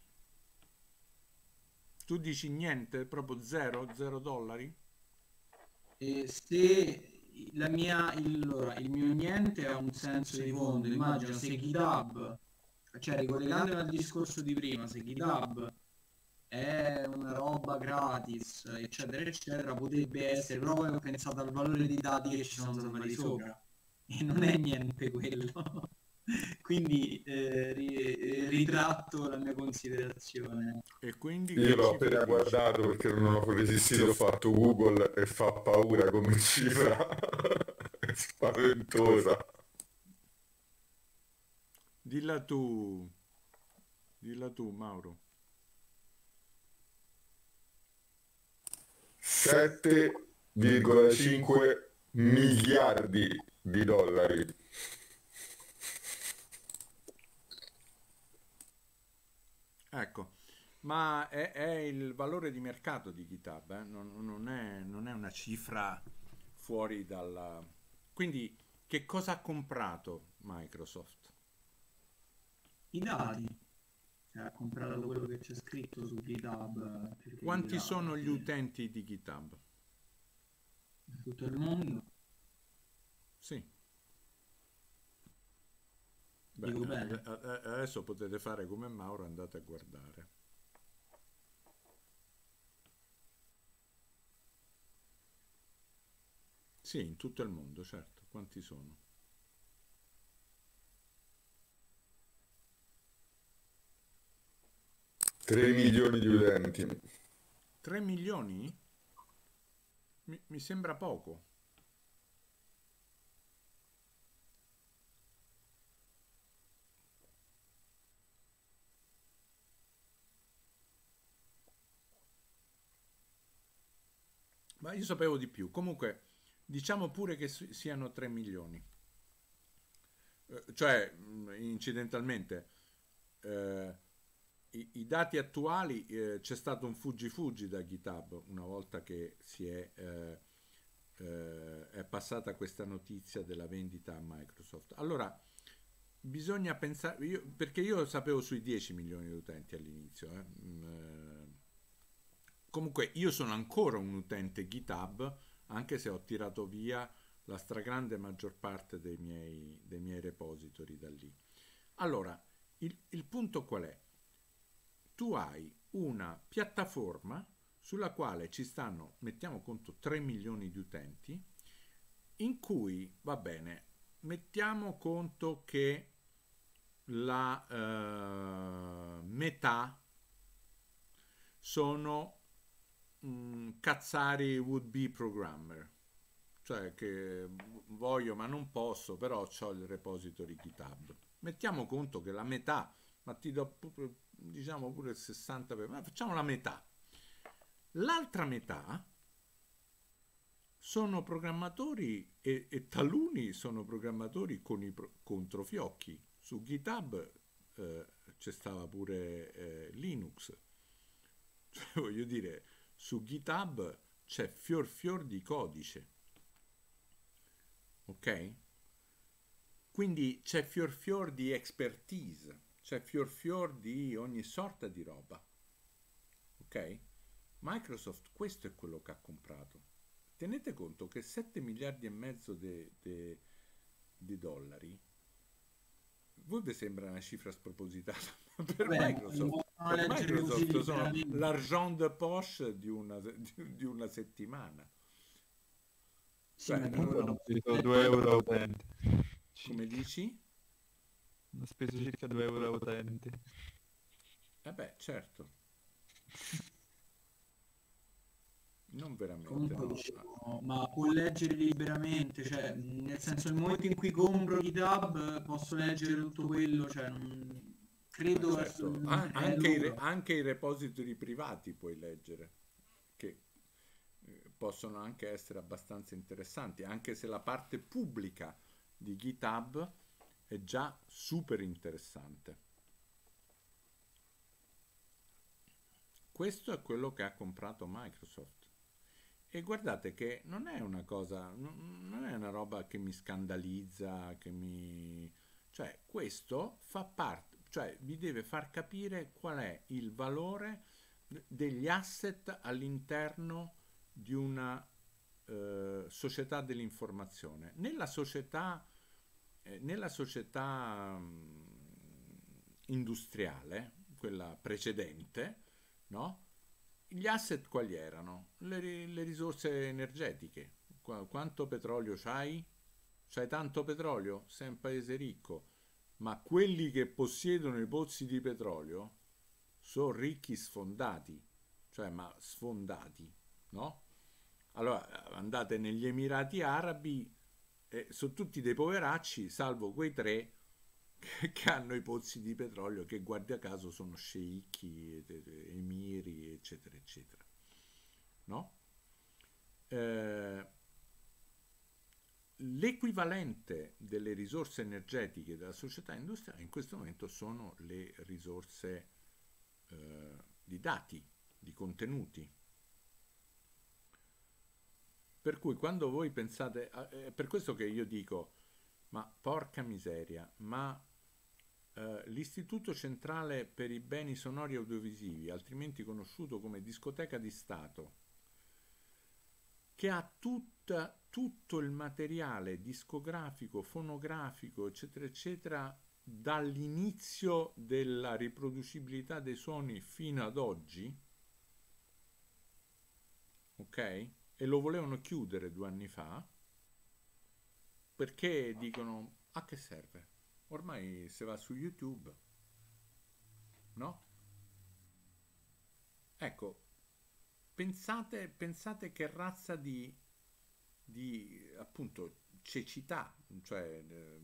Tu dici niente, proprio zero dollari? E se allora, il mio niente ha un senso di fondo, immagino se GitHub, cioè ricollegandomi al discorso di prima, se GitHub è una roba gratis, eccetera, eccetera, potrebbe essere proprio pensato al valore dei dati che ci sono salvati sopra. E non è niente quello. Quindi ritratto la mia considerazione. E quindi Io che l'ho cifra appena dici? guardato perché non ho resistito, ho fatto Google e fa paura come cifra. È spaventosa. Dilla tu, Mauro. 7,5 miliardi di dollari. Ecco, ma è il valore di mercato di GitHub, non è una cifra fuori dalla... Quindi, che cosa ha comprato Microsoft? I dati, cioè, ha comprato quello che c'è scritto su GitHub, perché Quanti alla sono gli fine utenti di GitHub? in tutto il mondo, Sì. Beh, dico bene. adesso potete fare come Mauro, andate a guardare. Sì, in tutto il mondo, certo. Quanti sono? Tre milioni di utenti. 3 milioni? Mi sembra poco. Ma io sapevo di più. Comunque, diciamo pure che siano 3 milioni. Cioè, incidentalmente, eh, i dati attuali, c'è stato un fuggi da GitHub una volta che si è è passata questa notizia della vendita a Microsoft. Allora, bisogna pensare, perché io sapevo sui 10 milioni di utenti all'inizio. Comunque io sono ancora un utente GitHub, anche se ho tirato via la stragrande maggior parte dei miei repository da lì. Allora, il punto qual è? Tu hai una piattaforma sulla quale ci stanno, mettiamo conto, 3 milioni di utenti, in cui, va bene, mettiamo conto che la metà sono cazzari would-be programmer, cioè che voglio ma non posso, però ho il repository GitHub. Mettiamo conto che la metà, ma ti do diciamo pure il 60%, ma facciamo la metà. L'altra metà sono programmatori e taluni sono programmatori con i controfiocchi. Su GitHub c'è stava pure Linux, cioè, voglio dire, su GitHub c'è fior di codice, ok? Quindi c'è fior di expertise, c'è fior di ogni sorta di roba, ok? Microsoft questo è quello che ha comprato. Tenete conto che 7 miliardi e mezzo di dollari, voi vi sembra una cifra spropositata, ma per Microsoft sono l'argent de poche di una settimana. Sì, Cioè, Hanno speso 2 euro a utente. come dici? Hanno speso circa 2 euro a utente. Beh, certo. Non veramente, comunque no. dicevo, ma può leggere liberamente, cioè nel senso nel momento in cui compro GitHub posso leggere tutto quello, cioè non credo Certo, anche i repository privati puoi leggere, che possono anche essere abbastanza interessanti, anche se la parte pubblica di GitHub è già super interessante. Questo è quello che ha comprato Microsoft. E guardate che non è una cosa, non è una roba che mi scandalizza, cioè questo fa parte, cioè vi deve far capire qual è il valore degli asset all'interno di una società dell'informazione. Nella società industriale, quella precedente, no? Gli asset quali erano? Le risorse energetiche. Quanto petrolio c'hai? C'hai tanto petrolio? Sei un paese ricco. Ma quelli che possiedono i pozzi di petrolio sono ricchi sfondati. Cioè, ma sfondati, no? Allora, andate negli Emirati Arabi, sono tutti dei poveracci, salvo quei tre che hanno i pozzi di petrolio, che guarda caso sono sceicchi, emiri, eccetera, eccetera. No? L'equivalente delle risorse energetiche della società industriale in questo momento sono le risorse di dati, di contenuti. Per cui quando voi pensate, è per questo che io dico, ma porca miseria, ma l'Istituto Centrale per i Beni Sonori e Audiovisivi, altrimenti conosciuto come Discoteca di Stato, che ha tutto il materiale discografico, fonografico, eccetera, eccetera, dall'inizio della riproducibilità dei suoni fino ad oggi, ok? E lo volevano chiudere 2 anni fa, perché dicono, a che serve? Ormai se va su YouTube, no? Ecco, pensate che razza di appunto cecità, cioè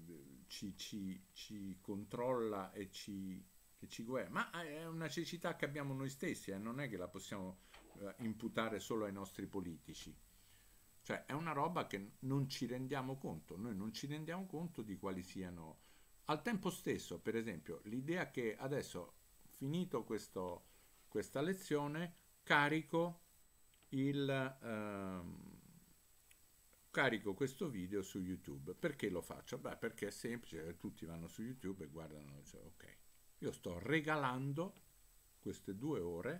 ci controlla e ci governa, ma è una cecità che abbiamo noi stessi, non è che la possiamo imputare solo ai nostri politici. Cioè è una roba che non ci rendiamo conto, noi non ci rendiamo conto di quali siano. Al tempo stesso, per esempio, l'idea che adesso, finito questa lezione, carico carico questo video su YouTube. Perché lo faccio? Beh, perché è semplice, tutti vanno su YouTube e guardano, cioè, ok, io sto regalando queste 2 ore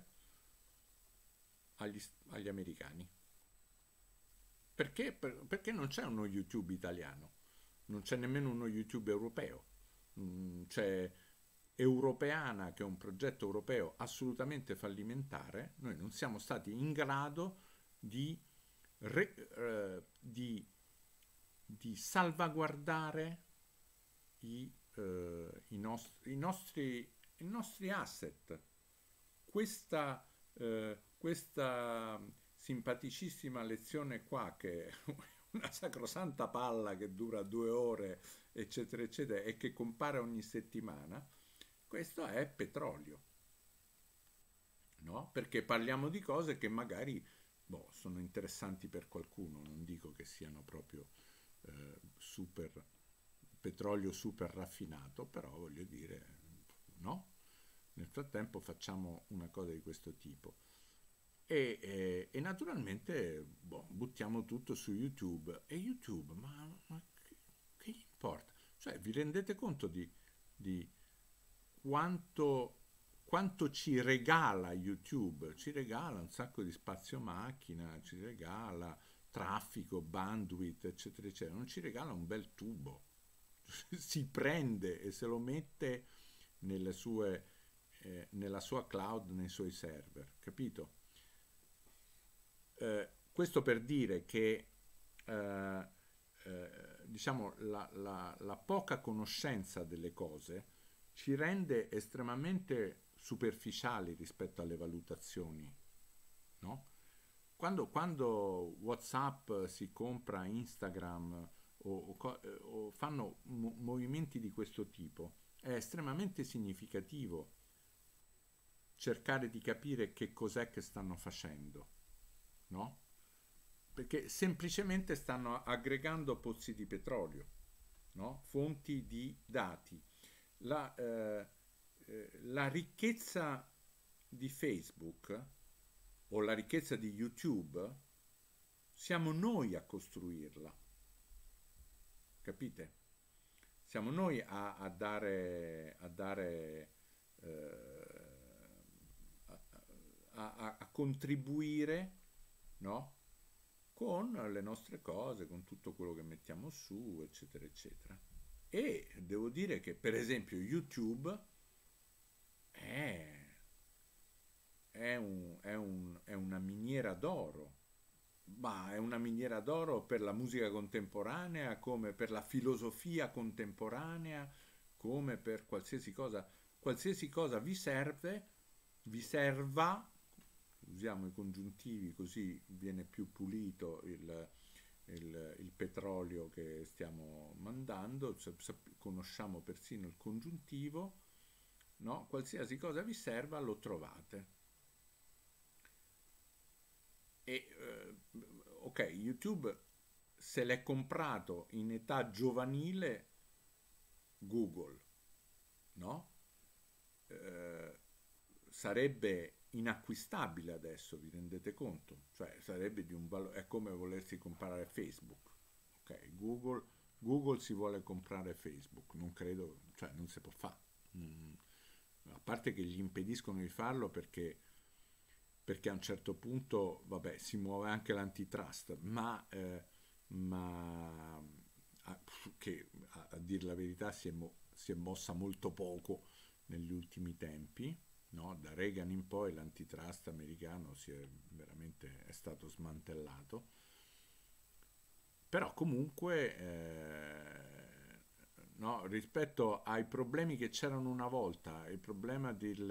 agli americani. Perché? Perché non c'è uno YouTube italiano, non c'è nemmeno uno YouTube europeo. C'è Europeana, che è un progetto europeo assolutamente fallimentare. Noi non siamo stati in grado di salvaguardare i nostri asset. Questa simpaticissima lezione qua, che è una sacrosanta palla che dura 2 ore, eccetera, eccetera, e che compare ogni settimana, questo è petrolio, no? Perché parliamo di cose che magari sono interessanti per qualcuno, non dico che siano proprio super petrolio super raffinato, però voglio dire, no? Nel frattempo facciamo una cosa di questo tipo e naturalmente buttiamo tutto su YouTube. E YouTube, ma che gli importa? Cioè, vi rendete conto di quanto ci regala YouTube? Ci regala un sacco di spazio macchina, ci regala traffico, bandwidth, eccetera, eccetera. Non ci regala un bel tubo. Si prende e se lo mette nella sua cloud, nei suoi server, capito? Questo per dire che diciamo la poca conoscenza delle cose ci rende estremamente superficiali rispetto alle valutazioni, no? Quando WhatsApp si compra Instagram o fanno movimenti di questo tipo, è estremamente significativo cercare di capire che cos'è che stanno facendo, no? Perché semplicemente stanno aggregando pozzi di petrolio, no? Fonti di dati. La ricchezza di Facebook o la ricchezza di YouTube siamo noi a costruirla, capite? Siamo noi a contribuire, no? Con le nostre cose, con tutto quello che mettiamo su, eccetera, eccetera. E devo dire che, per esempio, YouTube è una miniera d'oro, ma è una miniera d'oro per la musica contemporanea, come per la filosofia contemporanea, come per qualsiasi cosa. Qualsiasi cosa vi serva, usiamo i congiuntivi così viene più pulito il petrolio che stiamo mandando, conosciamo persino il congiuntivo, no? Qualsiasi cosa vi serva lo trovate. E ok, YouTube se l'è comprato in età giovanile Google, no? Sarebbe inacquistabile adesso, vi rendete conto? Cioè sarebbe di un valore, è come volersi comprare Facebook. Ok, Google si vuole comprare Facebook, non credo, cioè non si può fare. A parte che gli impediscono di farlo perché a un certo punto, vabbè, si muove anche l'antitrust, che a dire la verità si è mossa molto poco negli ultimi tempi, no? Da Reagan in poi l'antitrust americano è stato smantellato, però comunque no, rispetto ai problemi che c'erano una volta, il problema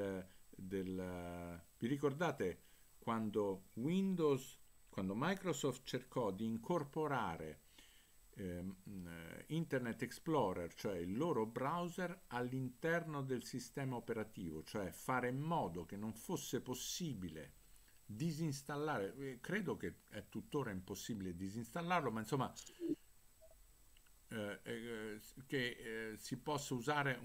vi ricordate quando Microsoft cercò di incorporare Internet Explorer, cioè il loro browser, all'interno del sistema operativo, cioè fare in modo che non fosse possibile disinstallare, credo che è tuttora impossibile disinstallarlo, ma insomma che si possa usare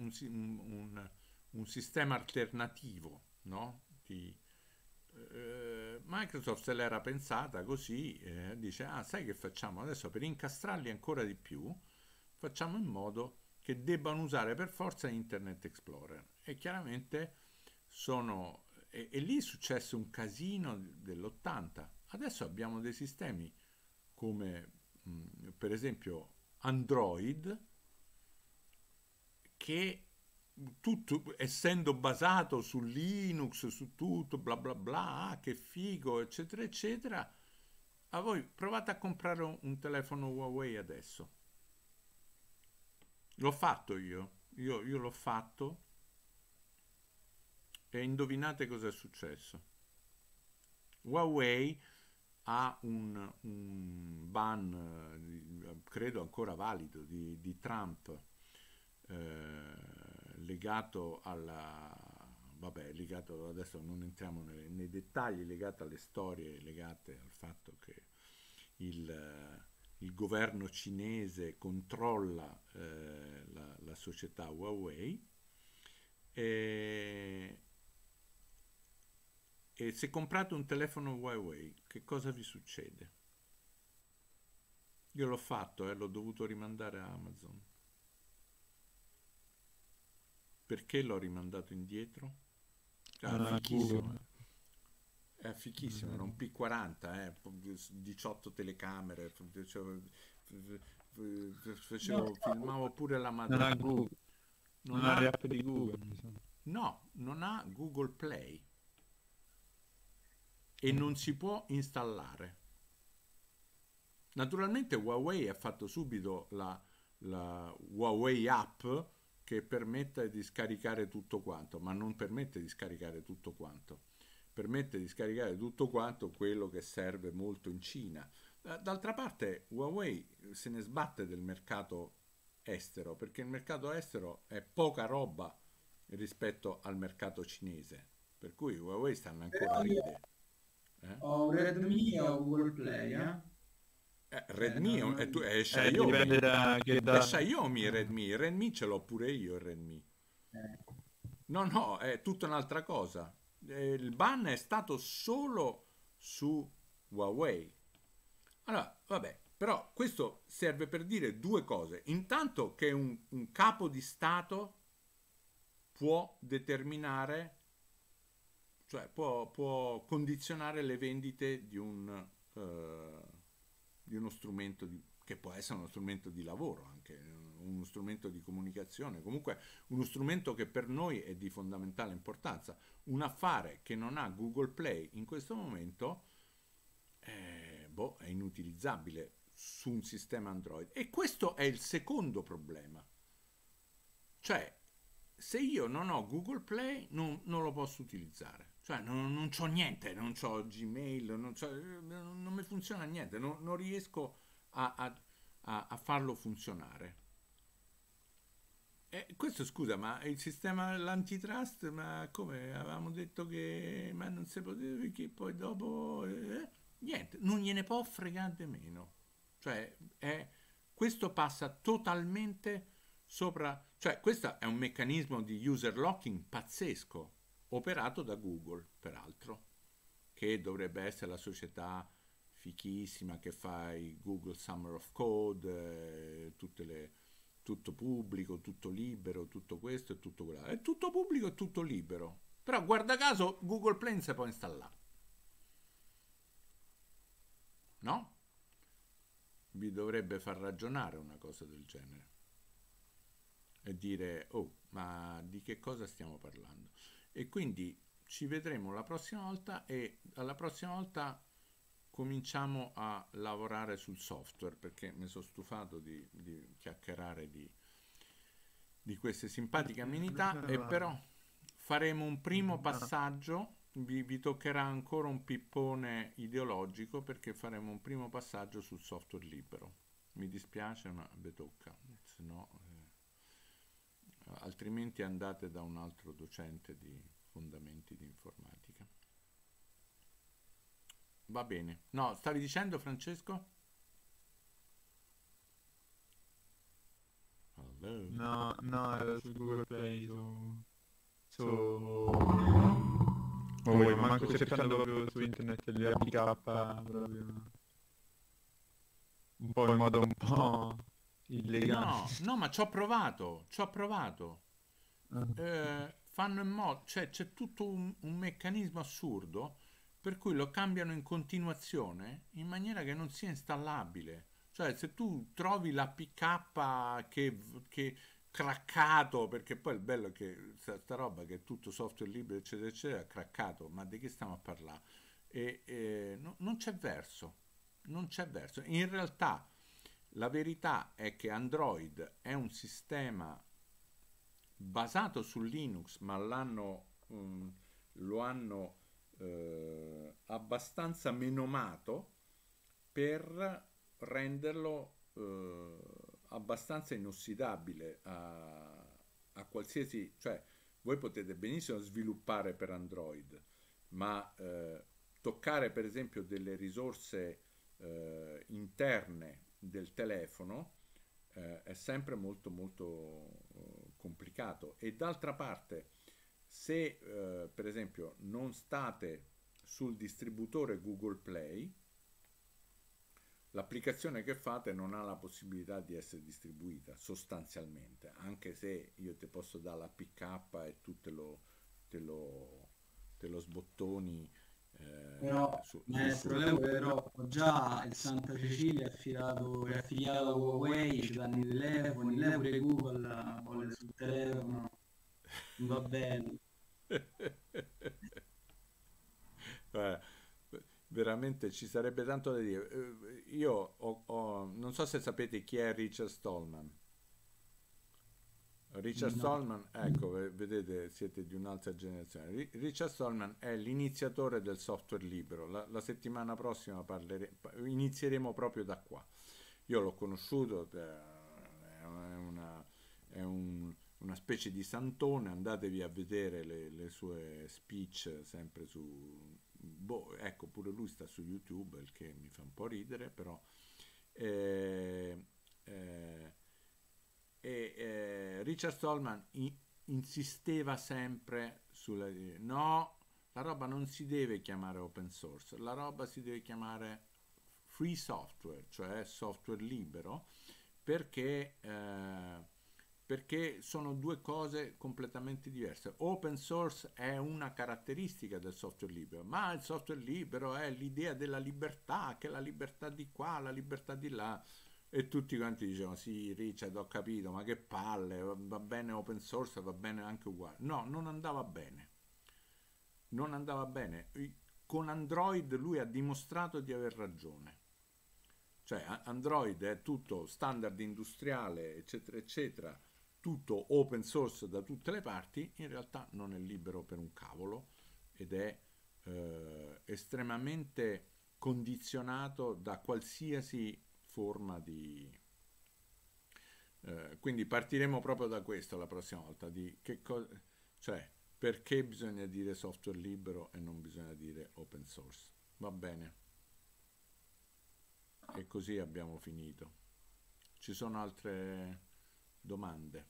un sistema alternativo, no? Ma Microsoft se l'era pensata così, dice, ah, sai che facciamo adesso per incastrarli ancora di più, facciamo in modo che debbano usare per forza Internet Explorer. E chiaramente e lì successe un casino dell'80. Adesso abbiamo dei sistemi come per esempio Android, che tutto essendo basato su Linux, su tutto, bla bla bla, ah, che figo, eccetera, eccetera. A voi provate a comprare un telefono Huawei adesso. L'ho fatto io l'ho fatto e indovinate cosa è successo. Huawei ha un ban, credo ancora valido, di Trump, legato legato, adesso non entriamo nei dettagli, legato alle storie, legate al fatto che il governo cinese controlla la società Huawei, e se comprate un telefono Huawei, che cosa vi succede? Io l'ho fatto, l'ho dovuto rimandare a Amazon. Perché l'ho rimandato indietro? Era Fichissimo. È fichissimo, era un P40, 18 telecamere, filmavo pure la non ha Madonna. Google, non ha le app di Google, mi sa. No, non ha Google Play e non si può installare. Naturalmente Huawei ha fatto subito la Huawei app che permette di scaricare tutto quanto, ma non permette di scaricare tutto quanto. Permette di scaricare tutto quanto quello che serve molto in Cina. D'altra parte Huawei se ne sbatte del mercato estero, perché il mercato estero è poca roba rispetto al mercato cinese, per cui Huawei stanno ancora a ridere. Ho un Redmi e ho Google Play, Redmi è dipende Xiaomi. che È Xiaomi il Redmi ce l'ho pure io il Redmi. No, è tutta un'altra cosa. Il ban è stato solo su Huawei. Allora, vabbè, però questo serve per dire due cose. Intanto che un capo di Stato può determinare, cioè può condizionare le vendite di uno strumento che può essere uno strumento di lavoro, anche uno strumento di comunicazione, comunque uno strumento che per noi è di fondamentale importanza. Un affare che non ha Google Play in questo momento è inutilizzabile su un sistema Android. E questo è il secondo problema. Cioè, se io non ho Google Play non lo posso utilizzare. Cioè non c'ho niente, non c'ho Gmail, non mi funziona niente, non riesco a farlo funzionare. Questo, scusa, ma il sistema, l'antitrust, ma come avevamo detto che ma non si poteva, perché poi dopo niente, non gliene può fregare di meno. Cioè questo passa totalmente sopra, cioè questo è un meccanismo di user locking pazzesco, operato da Google, peraltro, che dovrebbe essere la società fichissima che fa i Google Summer of Code, tutto pubblico, tutto libero, tutto questo e tutto quello. È tutto pubblico e tutto libero. Però guarda caso Google Play non si può installare. No? Vi dovrebbe far ragionare una cosa del genere. E dire, oh, ma di che cosa stiamo parlando? E quindi ci vedremo la prossima volta, e alla prossima volta cominciamo a lavorare sul software, perché mi sono stufato di chiacchierare di queste simpatiche amenità, e però faremo un primo passaggio, vi toccherà ancora un pippone ideologico, perché faremo un primo passaggio sul software libero. Mi dispiace, ma vi tocca, se no, altrimenti andate da un altro docente di fondamenti di informatica. Va bene. No, stavi dicendo, Francesco? Hello. No, era su Google Play, Oh, manco cercando proprio su internet gli APK, proprio un po' in modo un po' illegale. No, ma ci ho provato, ci ho provato. Ah, Fanno in modo, cioè c'è tutto un meccanismo assurdo per cui lo cambiano in continuazione in maniera che non sia installabile. Cioè, se tu trovi l'APK che craccato, perché poi il bello è che sta roba che è tutto software libero, eccetera, eccetera, è craccato, ma di che stiamo a parlare? Non c'è verso, non c'è verso. In realtà la verità è che Android è un sistema basato su Linux, ma lo hanno abbastanza menomato per renderlo abbastanza inossidabile a qualsiasi, cioè voi potete benissimo sviluppare per Android, ma toccare per esempio delle risorse interne del telefono è sempre molto molto complicato. E d'altra parte, se per esempio non state sul distributore Google Play, l'applicazione che fate non ha la possibilità di essere distribuita sostanzialmente, anche se io ti posso dare l'APK e tu te lo sbottoni Però, maestro, lei però già il Santa Cecilia è affiliato a Huawei, ci danno i telefoni, lei pure Google vuole sul telefono, non va bene. Eh, veramente ci sarebbe tanto da dire. Io non so se sapete chi è Richard Stallman. Richard No. Stallman, ecco, vedete, siete di un'altra generazione. Richard Stallman è l'iniziatore del software libero. La settimana prossima inizieremo proprio da qua. Io l'ho conosciuto, è una specie di santone, andatevi a vedere le sue speech sempre su... Boh, ecco, pure lui sta su YouTube, il che mi fa un po' ridere, però... eh, eh, Richard Stallman insisteva sempre sulla... No, la roba non si deve chiamare open source, la roba si deve chiamare free software, cioè software libero, perché, perché sono due cose completamente diverse. Open source è una caratteristica del software libero, ma il software libero è l'idea della libertà, che è la libertà di qua, la libertà di là. E tutti quanti dicevano, sì, Richard, ho capito, ma che palle, va bene open source, va bene anche uguale. No, non andava bene. Non andava bene. Con Android lui ha dimostrato di aver ragione. Cioè, Android è tutto standard industriale, eccetera, eccetera, tutto open source da tutte le parti, in realtà non è libero per un cavolo ed è estremamente condizionato da qualsiasi forma di... quindi partiremo proprio da questo la prossima volta, di che cosa... cioè, perché bisogna dire software libero e non bisogna dire open source. Va bene? E così abbiamo finito. Ci sono altre domande?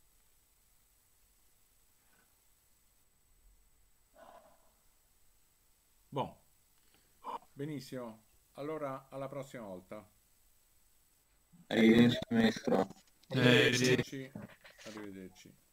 Boh, benissimo. Allora, alla prossima volta. Arrivederci, maestro. sì. Arrivederci. Arrivederci.